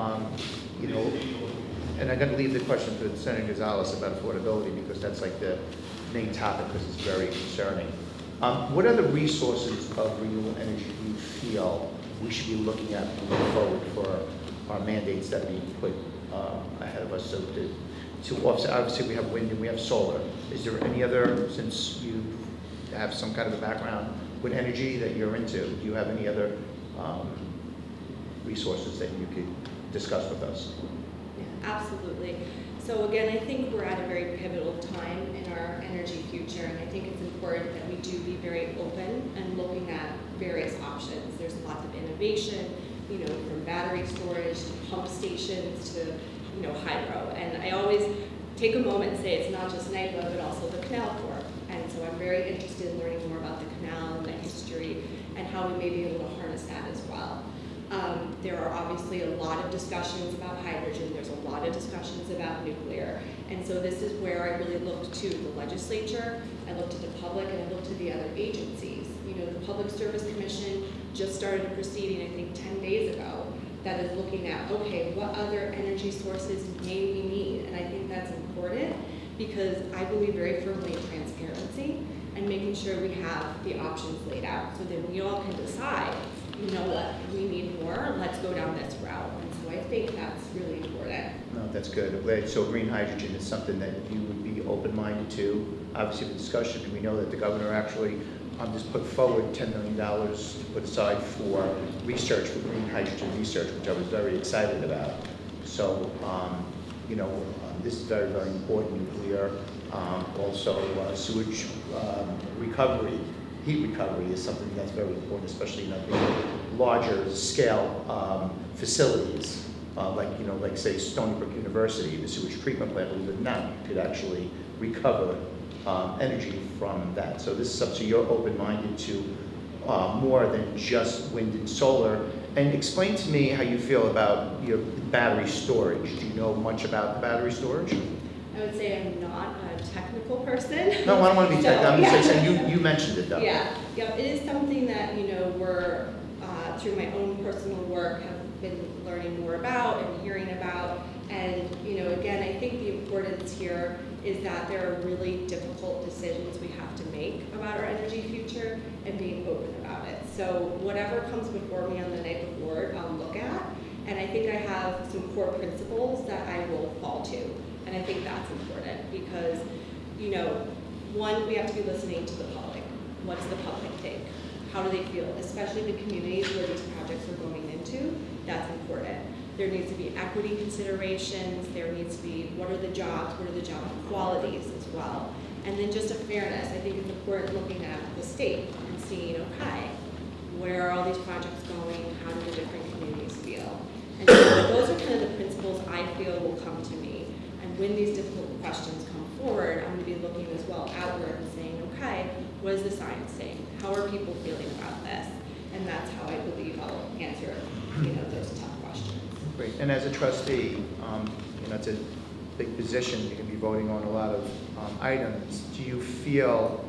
And I'm going to leave the question for Senator Gonzalez about affordability, because that's like the main topic, because it's very concerning. What are the resources of renewable energy do you feel we should be looking at moving forward for our mandates that are being put ahead of us? So to offset, obviously we have wind and we have solar. Is there any other, since you have some kind of a background with energy that you're into, do you have any other resources that you could discuss with us? Yeah, absolutely. So again, I think we're at a very pivotal time in our energy future, and I think it's important that we do be very open and looking at various options. There's lots of innovation, from battery storage to pump stations to, hydro. And I always take a moment and say it's not just NYPA, but also the Canal Corp. And so I'm very interested in learning more about the canal and the history and how we may be able to harness that as well. There are obviously a lot of discussions about hydrogen. There's a lot of discussions about nuclear. And so this is where I really look to the legislature, I look to the public, and I look to the other agencies. You know, the Public Service Commission just started a proceeding, I think 10 days ago, that is looking at, okay, what other energy sources may we need? And I think that's important because I believe very firmly in transparency and making sure we have the options laid out so that we all can decide, you know what, we need more, let's go down this route. And so I think that's really important. No, that's good. I'm glad. So green hydrogen is something that you would be open-minded to. Obviously, the discussion, we know that the governor actually just put forward $10 million to put aside for research for green hydrogen research, which I was very excited about. So, you know, this is very, very important. Nuclear, also sewage recovery, heat recovery is something that's very important, especially in the larger scale facilities, like, you know, like say Stony Brook University, the sewage treatment plant, believe it or not, could actually recover energy from that. So this is something you're open-minded to more than just wind and solar. And explain to me how you feel about your battery storage. Do you know much about the battery storage? I would say I'm not a technical person. No, I don't want to be technical. I'm yeah. just saying you mentioned it though. Yeah, it is something that, you know, we're, through my own personal work, have been learning more about and hearing about. And, you know, again, I think the importance here is that there are really difficult decisions we have to make about our energy future and being open about it. So whatever comes before me on the NYPA board, I'll look at. And I think I have some core principles that I will fall to. And I think that's important because, you know, one, we have to be listening to the public. What does the public think? How do they feel? Especially the communities where these projects are going into, that's important. There needs to be equity considerations. There needs to be what are the jobs qualities as well. And then just a fairness. I think it's important looking at the state and seeing, okay, where are all these projects going? How do the different communities feel? And so those are kind of the principles I feel will come to me. And when these difficult questions come forward, I'm going to be looking as well outward and saying, okay, what is the science saying? How are people feeling about this? And that's how I believe I'll answer, you know, those tough questions. Great. And as a trustee, you know, it's a big position. You're going to be voting on a lot of items. Do you feel,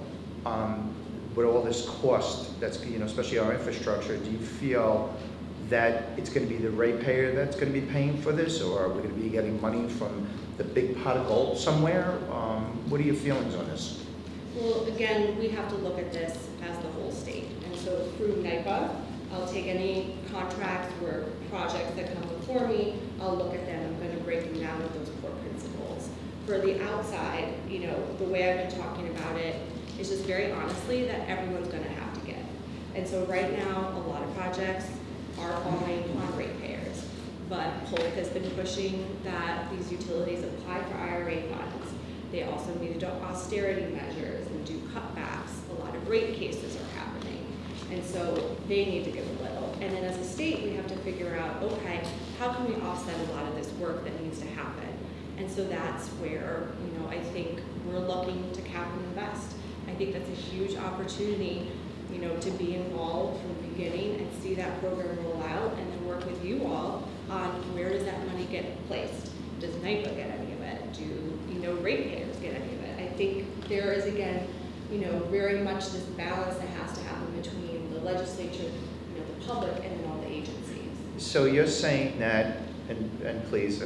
with all this cost that's, you know, especially our infrastructure, do you feel that it's going to be the ratepayer that's going to be paying for this, or are we going to be getting money from the big pot of gold somewhere? What are your feelings on this? Well, again, we have to look at this as the whole state. And so through NYPA, I'll take any contracts or projects that come before me, I'll look at them, I'm going to break them down with those core principles. For the outside, you know, the way I've been talking about it is just very honestly that everyone's going to have to get. And so right now, a lot of projects are falling on ratepayers, but Polk has been pushing that these utilities apply for IRA funds. They also need to do austerity measures and do cutbacks. A lot of rate cases are happening. And so they need to give a little. And then as a state, we have to figure out, okay, how can we offset a lot of this work that needs to happen? And so that's where, you know, I think we're looking to cap and invest. I think that's a huge opportunity, you know, to be involved from the beginning and see that program roll out and then work with you all on where does that money get placed? Does NYPA get any of it? Do, you know, ratepayers get any of it? I think there is, again, you know, very much this balance that has to happen between the legislature, you know, the public, and then all the agencies. So you're saying that, and please,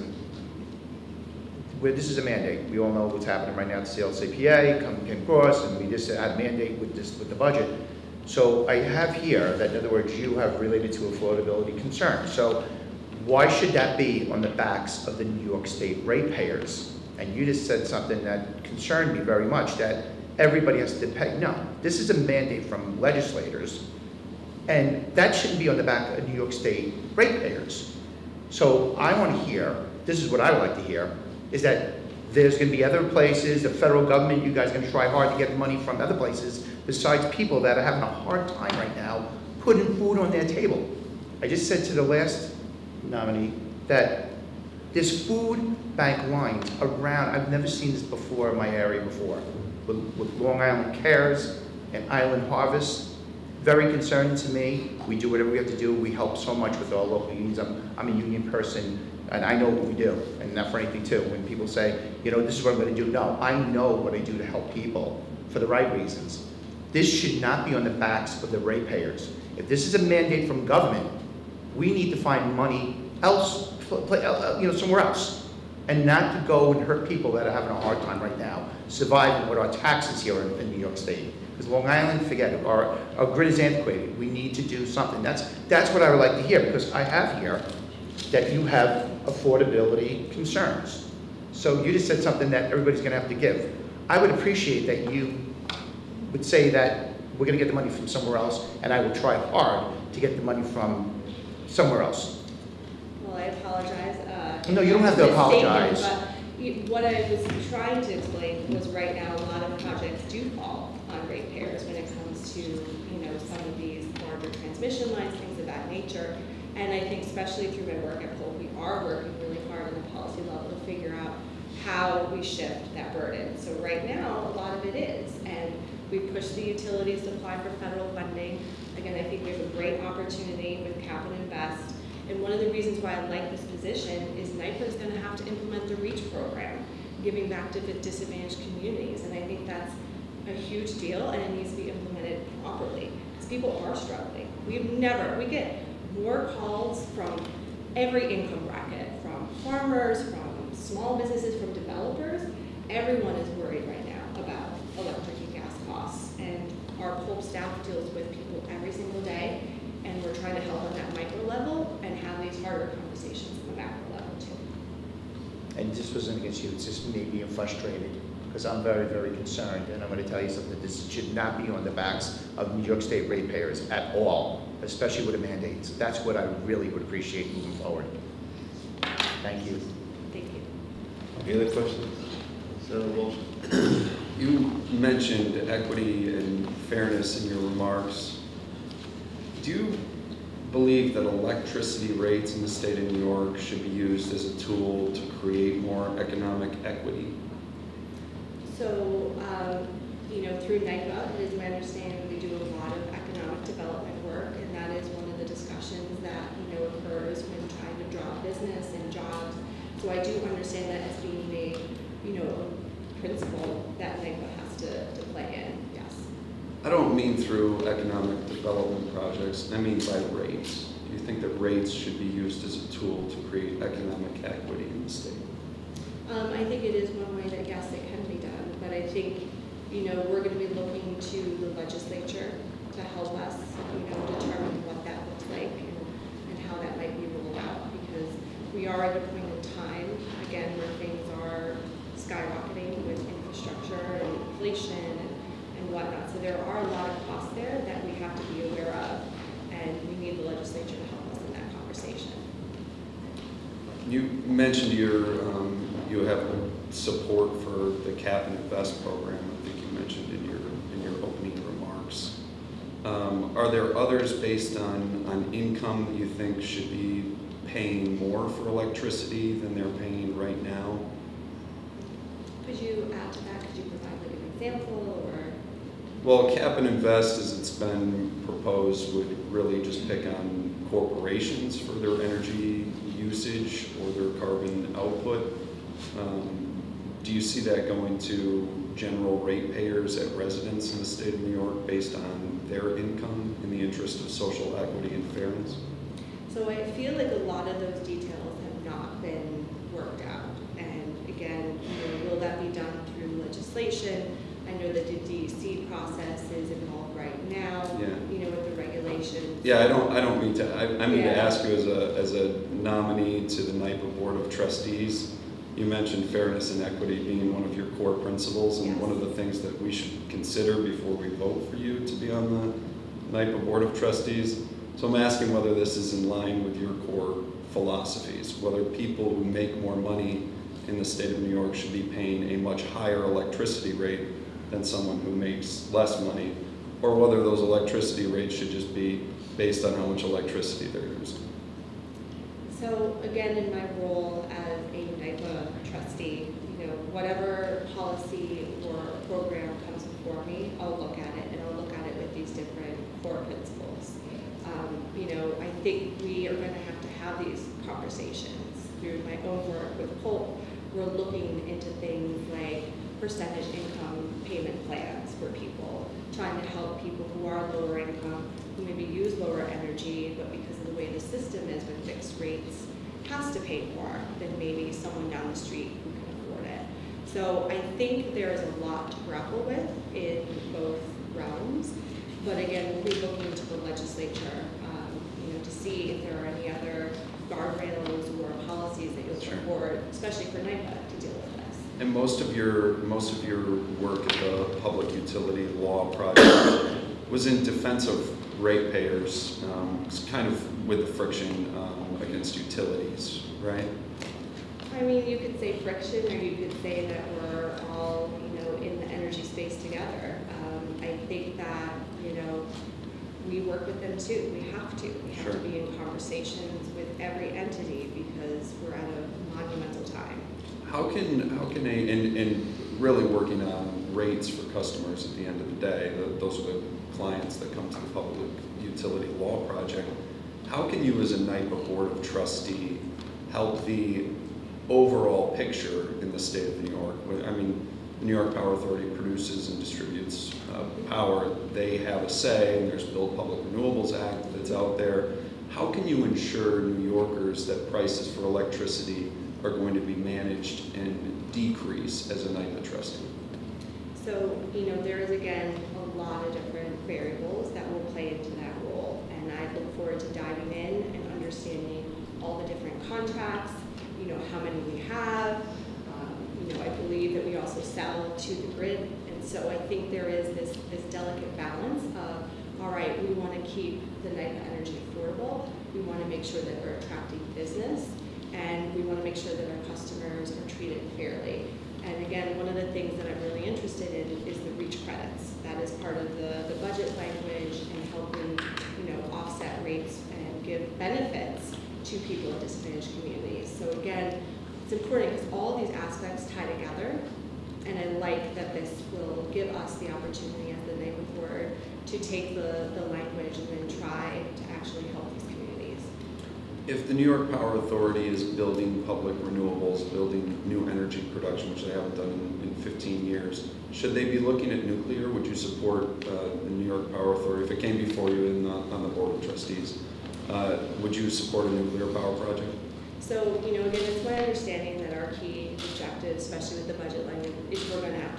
this is a mandate. We all know what's happening right now at the CLCPA, came across, and we just had a mandate with the budget. So I have here that, in other words, you have related to affordability concerns. So why should that be on the backs of the New York State ratepayers? And you just said something that concerned me very much, that everybody has to pay. No, this is a mandate from legislators, and that shouldn't be on the back of New York State ratepayers. So I want to hear, this is what I would like to hear, is that there's going to be other places, the federal government, you guys are going to try hard to get money from other places besides people that are having a hard time right now putting food on their table. I just said to the last nominee that There's food bank lines around. I've never seen this before in my area before. With Long Island Cares and Island Harvest, very concerning to me. We do whatever we have to do. We help so much with our local unions. I'm a union person, and I know what we do, and not for anything too. When people say, you know, this is what I'm going to do, no, I know what I do to help people for the right reasons. This should not be on the backs of the ratepayers. If this is a mandate from government, we need to find money else, you know, somewhere else, and not to go and hurt people that are having a hard time right now surviving with our taxes here in New York State. Because Long Island, forget it, our grid is antiquated. We need to do something. That's what I would like to hear, because I have here that you have affordability concerns. So you just said something that everybody's going to have to give. I would appreciate that you would say that we're going to get the money from somewhere else, and I will try hard to get the money from somewhere else. Well, I apologize. No, you don't have to apologize. But what I was trying to explain was right now a lot of projects do fall on ratepayers when it comes to, you know, some of these larger transmission lines, things of that nature. And I think especially through my work at Polk, we are working really hard on the policy level to figure out how we shift that burden. So right now, a lot of it is, and we push the utilities to apply for federal funding. Again, I think we have a great opportunity with Cap and Invest. And one of the reasons why I like this position is NYPA is going to have to implement the REACH program, giving back to disadvantaged communities. And I think that's a huge deal, and it needs to be implemented properly, because people are struggling. We get more calls from every income bracket, from farmers, from small businesses, from developers. Everyone is worried right now about electric and gas costs. And our Polk staff deals with people every single day, and we're trying to help on that micro level and have these harder conversations on the macro level too. And this wasn't against you, it's just me being frustrated, because I'm very, very concerned, and I'm going to tell you something, this should not be on the backs of New York State ratepayers at all, especially with the mandates. That's what I really would appreciate moving forward. Thank you. Thank you. Any other questions? Senator Walsh? You mentioned equity and fairness in your remarks. Do you believe that electricity rates in the state of New York should be used as a tool to create more economic equity? So, you know, through NYPA, it is my understanding we do a lot of economic development work, and that is one of the discussions that, you know, occurs when trying to draw business and jobs. So I do understand that as being a, you know, principle that NYPA has to play in, yes. I don't mean through economic development projects, I mean by rates. Do you think that rates should be used as a tool to create economic equity in the state? I think it is one way that, yes, it can be done, but I think, you know, we're going to be looking to the legislature to help us, you know, determine what that looks like and how that might be rolled out, because we are at a point in time, again, where things are skyrocketing with infrastructure and inflation and whatnot. So there are a lot of costs there that we have to be aware of, and we need the legislature to help us in that conversation. You mentioned you have support for the Cap and Invest program. I think you mentioned in your opening remarks. Are there others based on income that you think should be paying more for electricity than they're paying right now? Could you add to that? Could you provide like an example, or? Well, Cap and Invest, as it's been proposed, would really just pick on corporations for their energy usage or their carbon output. Do you see that going to general ratepayers at residents in the state of New York based on their income in the interest of social equity and fairness? So I feel like a lot of those details have not been worked out. And again, you know, will that be done through legislation? I know that the DC process is involved right now, you know, with the regulations. Yeah, I don't mean to, I mean to ask you as a nominee to the NYPA Board of Trustees. You mentioned fairness and equity being one of your core principles, and one of the things that we should consider before we vote for you to be on the NYPA Board of Trustees. So I'm asking whether this is in line with your core philosophies, whether people who make more money in the state of New York should be paying a much higher electricity rate than someone who makes less money, or whether those electricity rates should just be based on how much electricity they're using. So again, in my role as a NYPA trustee, whatever policy or program comes before me, I'll look at it, and I'll look at it with these different core principles. I think we are going to have these conversations. Through my own work with Hope, we're looking into things like percentage income payment plans for people, trying to help people who are lower income, who maybe use lower energy, but because of the way the system is with fixed rates, has to pay more than maybe someone down the street who can afford it. So I think there is a lot to grapple with in both realms. But again, we'll be looking to the legislature, to see if there are any other guardrails or policies that you'll support, especially for NYPA, to deal with this. And most of your work at the Public Utility Law Project was in defense of ratepayers, kind of with the friction against utilities, right? I mean, you could say friction, or you could say that we're all, in the energy space together. I think that, we work with them too. We have to. We have to be in conversations with every entity because we're at a monumental time. How can they, and really working on rates for customers at the end of the day, those are the clients that come to the Public Utility Law Project. How can you as a NYPA Board of Trustee help the overall picture in the state of New York? I mean, the New York Power Authority produces and distributes power. They have a say, and there's Build Public Renewables Act that's out there. How can you ensure New Yorkers that prices for electricity are going to be managed and decrease as a NYPA trustee? So, there is again a lot of different variables that will play into that role, and I look forward to diving in and understanding all the different contracts, how many we have. I believe that we also sell to the grid, and so I think there is this delicate balance of, all right, we want to keep the NYPA energy affordable, we want to make sure that we're attracting business, and we want to make sure that our customers are treated fairly. And again, one of the things that I'm really interested in is the REACH credits. That is part of the budget language and helping, offset rates and give benefits to people in disadvantaged communities. So again, it's important because all these aspects tie together, and I like that this will give us the opportunity as the NYPA board to take the language and then try to actually help these communities. If the New York Power Authority is building public renewables, building new energy production, which they haven't done in 15 years, should they be looking at nuclear? Would you support the New York Power Authority, if it came before you on the Board of Trustees, would you support a nuclear power project? So, again, it's my understanding that our key objective, especially with the budget language, is we're going to have to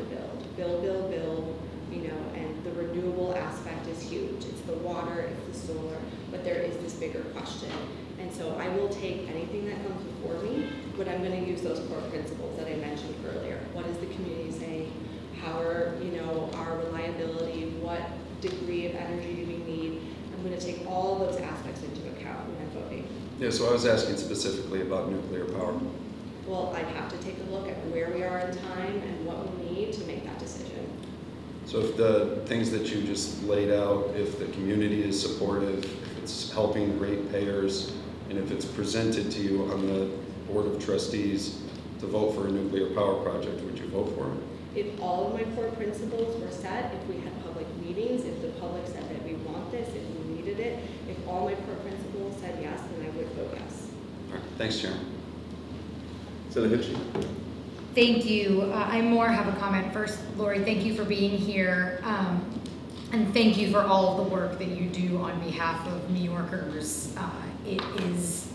build, and the renewable aspect is huge. It's the water, it's the solar, but there is this bigger question. And so I will take anything that comes before me, but I'm going to use those core principles that I mentioned earlier. What is the community saying? How are, our reliability? What degree of energy do we need? I'm going to take all those aspects into account when I'm voting. Yeah, so I was asking specifically about nuclear power. Well, I'd have to take a look at where we are in time and what we need to make that decision. So if the things that you just laid out, if the community is supportive, if it's helping ratepayers, and if it's presented to you on the Board of Trustees to vote for a nuclear power project, would you vote for it? If all of my core principles were set, if we had public meetings, if the public said that we want this, if we needed it, if all my core principles said yes, then I would vote yes. All right, thanks, Chairman. Senator Hitchie. Thank you. I more have a comment. First, Lori, thank you for being here. And thank you for all of the work that you do on behalf of New Yorkers. It is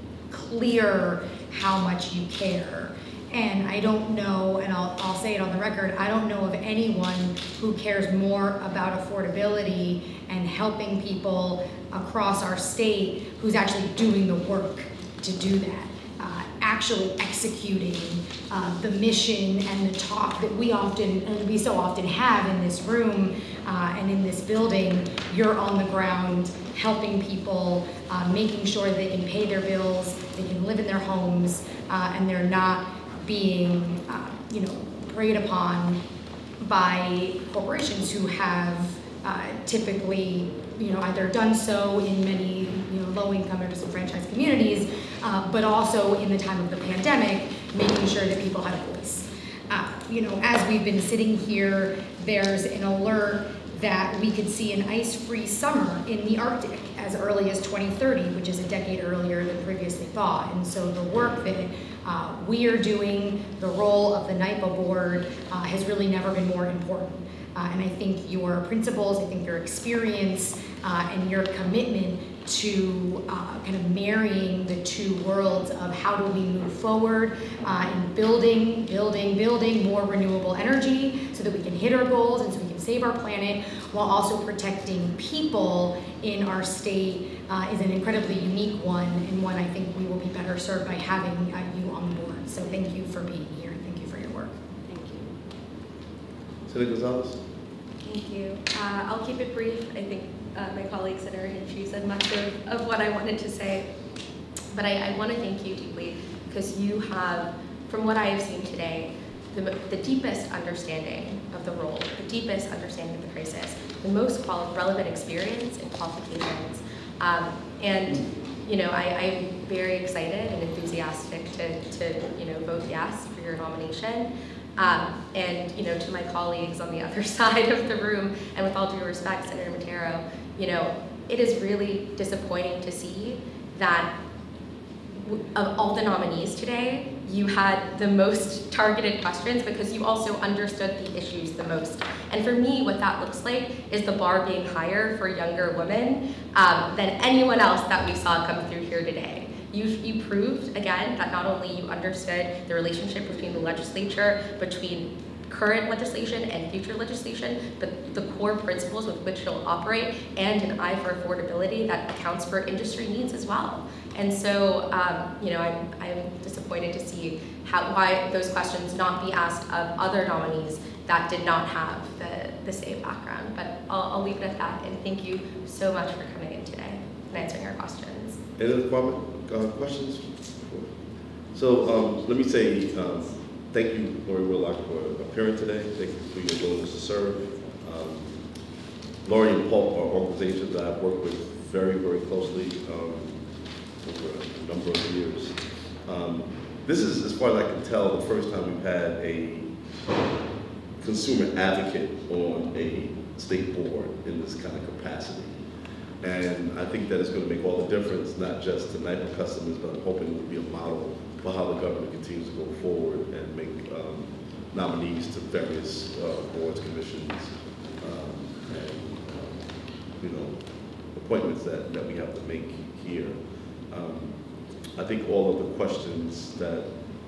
clear how much you care. And I don't know, and I'll say it on the record, I don't know of anyone who cares more about affordability and helping people across our state who's actually doing the work to do that. Actually executing the mission and the talk that we so often have in this room and in this building. You're on the ground helping people, making sure they can pay their bills, they can live in their homes, and they're not being preyed upon by corporations who have typically either done so in many low-income or disenfranchised communities, but also in the time of the pandemic, making sure that people had a voice. As we've been sitting here, there's an alert that we could see an ice-free summer in the Arctic as early as 2030, which is a decade earlier than previously thought. And so the work that we are doing, the role of the NYPA board has really never been more important. And I think your principles, I think your experience and your commitment to kind of marrying the two worlds of how do we move forward in building more renewable energy so that we can hit our goals and so we can save our planet while also protecting people in our state is an incredibly unique one, and one I think we will be better served by having you on the board. So thank you for being here and thank you for your work. Thank you. Senator Gonzalez? Thank you. I'll keep it brief. I think my colleague, Senator Hinchey, said much of what I wanted to say. But I want to thank you deeply because you have, from what I have seen today, the deepest understanding of the role, the deepest understanding of the crisis, the most relevant experience and qualifications. I'm very excited and enthusiastic to vote yes for your nomination. To my colleagues on the other side of the room, and with all due respect, Senator Matero, it is really disappointing to see that of all the nominees today, you had the most targeted questions because you also understood the issues the most. And for me, what that looks like is the bar being higher for younger women than anyone else that we saw come through here today. You proved, again, that not only you understood the relationship between the legislature, between current legislation and future legislation, but the core principles with which it'll operate and an eye for affordability that accounts for industry needs as well. And so, I'm disappointed to see why those questions not be asked of other nominees that did not have the same background. But I'll leave it at that, and thank you so much for coming in today and answering our questions. Any other questions? So let me say thank you, Lori Willock, for appearing today. Thank you for your willingness to serve. Lori and Paul are organizations that I've worked with very, very closely over a number of years. This is, as far as I can tell, the first time we've had a consumer advocate on a state board in this kind of capacity. And I think that it's going to make all the difference, not just to NYPA customers, but I'm hoping it will be a model for how the government continues to go forward and make nominees to various boards, commissions, appointments that we have to make here. I think all of the questions that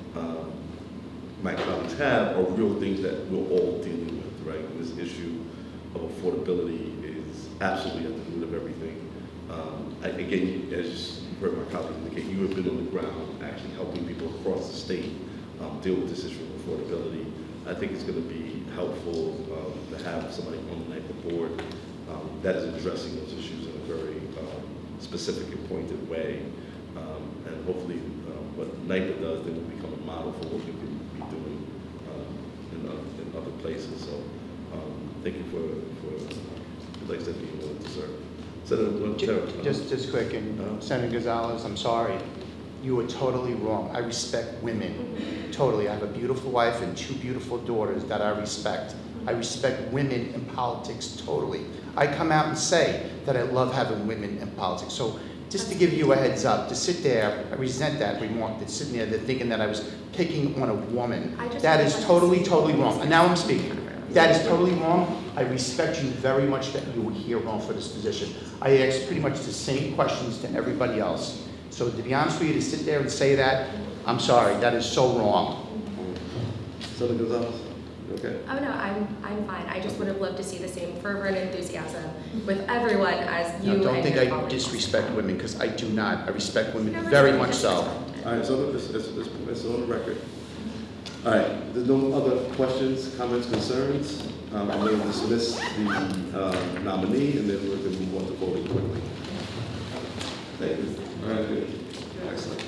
my colleagues have are real things that we're all dealing with, right? This issue of affordability is absolutely at the root of everything. Again, as you heard my colleague indicate, you have been on the ground actually helping people across the state deal with this issue of affordability. I think it's going to be helpful to have somebody on the NYPA board that is addressing those issues in a very specific and pointed way. And hopefully what NYPA does then will become a model for what we can be doing in other places. So thank you for like I said, being willing to serve. Just quick, and Senator Gonzalez, I'm sorry. You are totally wrong. I respect women, totally. I have a beautiful wife and 2 beautiful daughters that I respect. I respect women in politics totally. I come out and say that I love having women in politics. So just to give you a heads up, to sit there, I resent that remark, that's sitting there, they're thinking that I was picking on a woman. That is totally, totally wrong. And now I'm speaking. That is totally wrong. I respect you very much that you were here on for this position. I asked pretty much the same questions to everybody else. So to be honest with you, to sit there and say that, I'm sorry, that is so wrong. Senator Gonzalez, okay? Oh no, I'm fine. I just would have loved to see the same fervor and enthusiasm with everyone as you. Now, don't and think your I colleagues. disrespect women, because I do not. I respect women very much so. All right, so it's on the record. All right, there's no other questions, comments, concerns. I'm going to dismiss the nominee, and then we're going to move on to voting quickly. Thank you. All right, good. Excellent.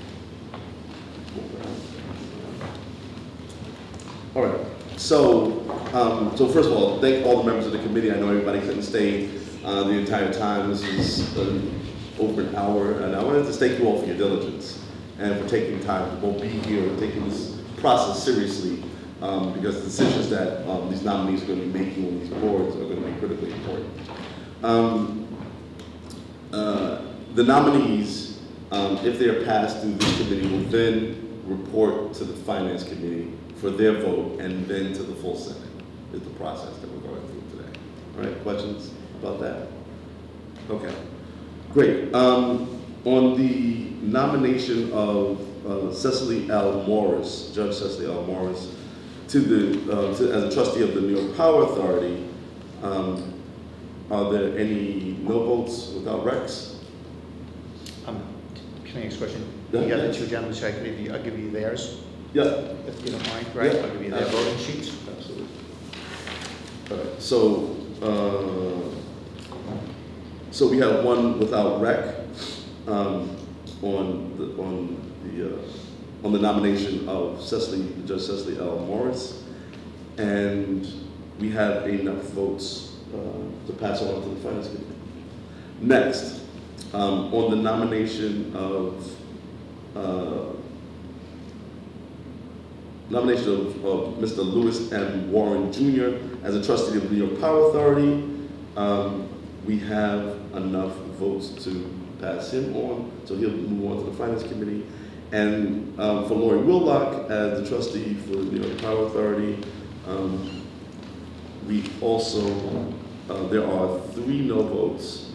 All right, so So first of all, thank all the members of the committee. I know everybody couldn't stay the entire time. This is over an hour, and I wanted to thank you all for your diligence and for taking time to both be here and taking this process seriously, because the decisions that these nominees are going to be making on these boards are going to be critically important. The nominees, if they are passed through this committee, will then report to the Finance Committee for their vote, and then to the full Senate is the process that we're going through today. All right, questions about that? Okay, great. On the nomination of Cecily L. Morris, Judge Cecily L. Morris, as a trustee of the New York Power Authority, are there any no votes without recs? Can I ask a question? Yeah. You got the two gentlemen, so I'll give you theirs, Yeah. if you don't mind, right? Yeah. I'll give you their voting sheets. Absolutely. All right, so, so we have one without rec on the nomination of Judge Cecily L. Morris, and we have enough votes to pass on to the Finance Committee. Next, on the nomination of Mr. Lewis M. Warren Jr. as a trustee of the New York Power Authority, we have enough votes to pass him on, so he'll move on to the Finance Committee. And for Lori Willock as the trustee for the New York Power Authority, we also, there are 3 no votes,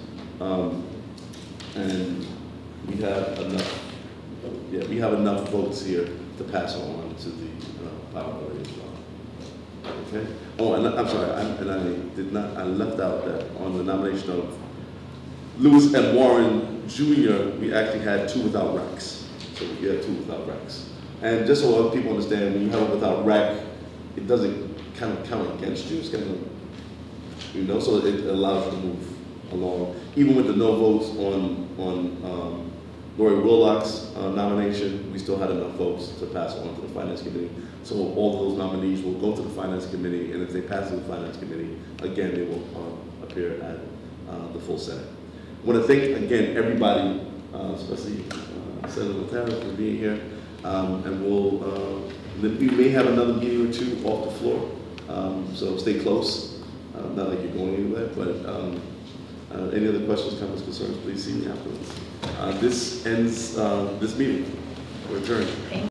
and we have enough votes here to pass on to the Power Authority as well. Okay. Oh, and I'm sorry, I left out that on the nomination of Lewis M. Warren Jr., we actually had 2 without recs. So we had 2 without recs. And just so other people understand, when you have it without rec, it doesn't kind of count against you. It's kind of, you know, so it allows you to move along. Even with the no votes on Lori Willock's nomination, we still had enough votes to pass on to the Finance Committee. So all of those nominees will go to the Finance Committee, and if they pass to the Finance Committee, again, they will appear at the full Senate. I want to thank, again, everybody, especially Senator Terra for being here, and we may have another meeting or 2 off the floor, so stay close. Not like you're going anywhere, but any other questions, comments, concerns, please see me afterwards. This ends this meeting. We're adjourned.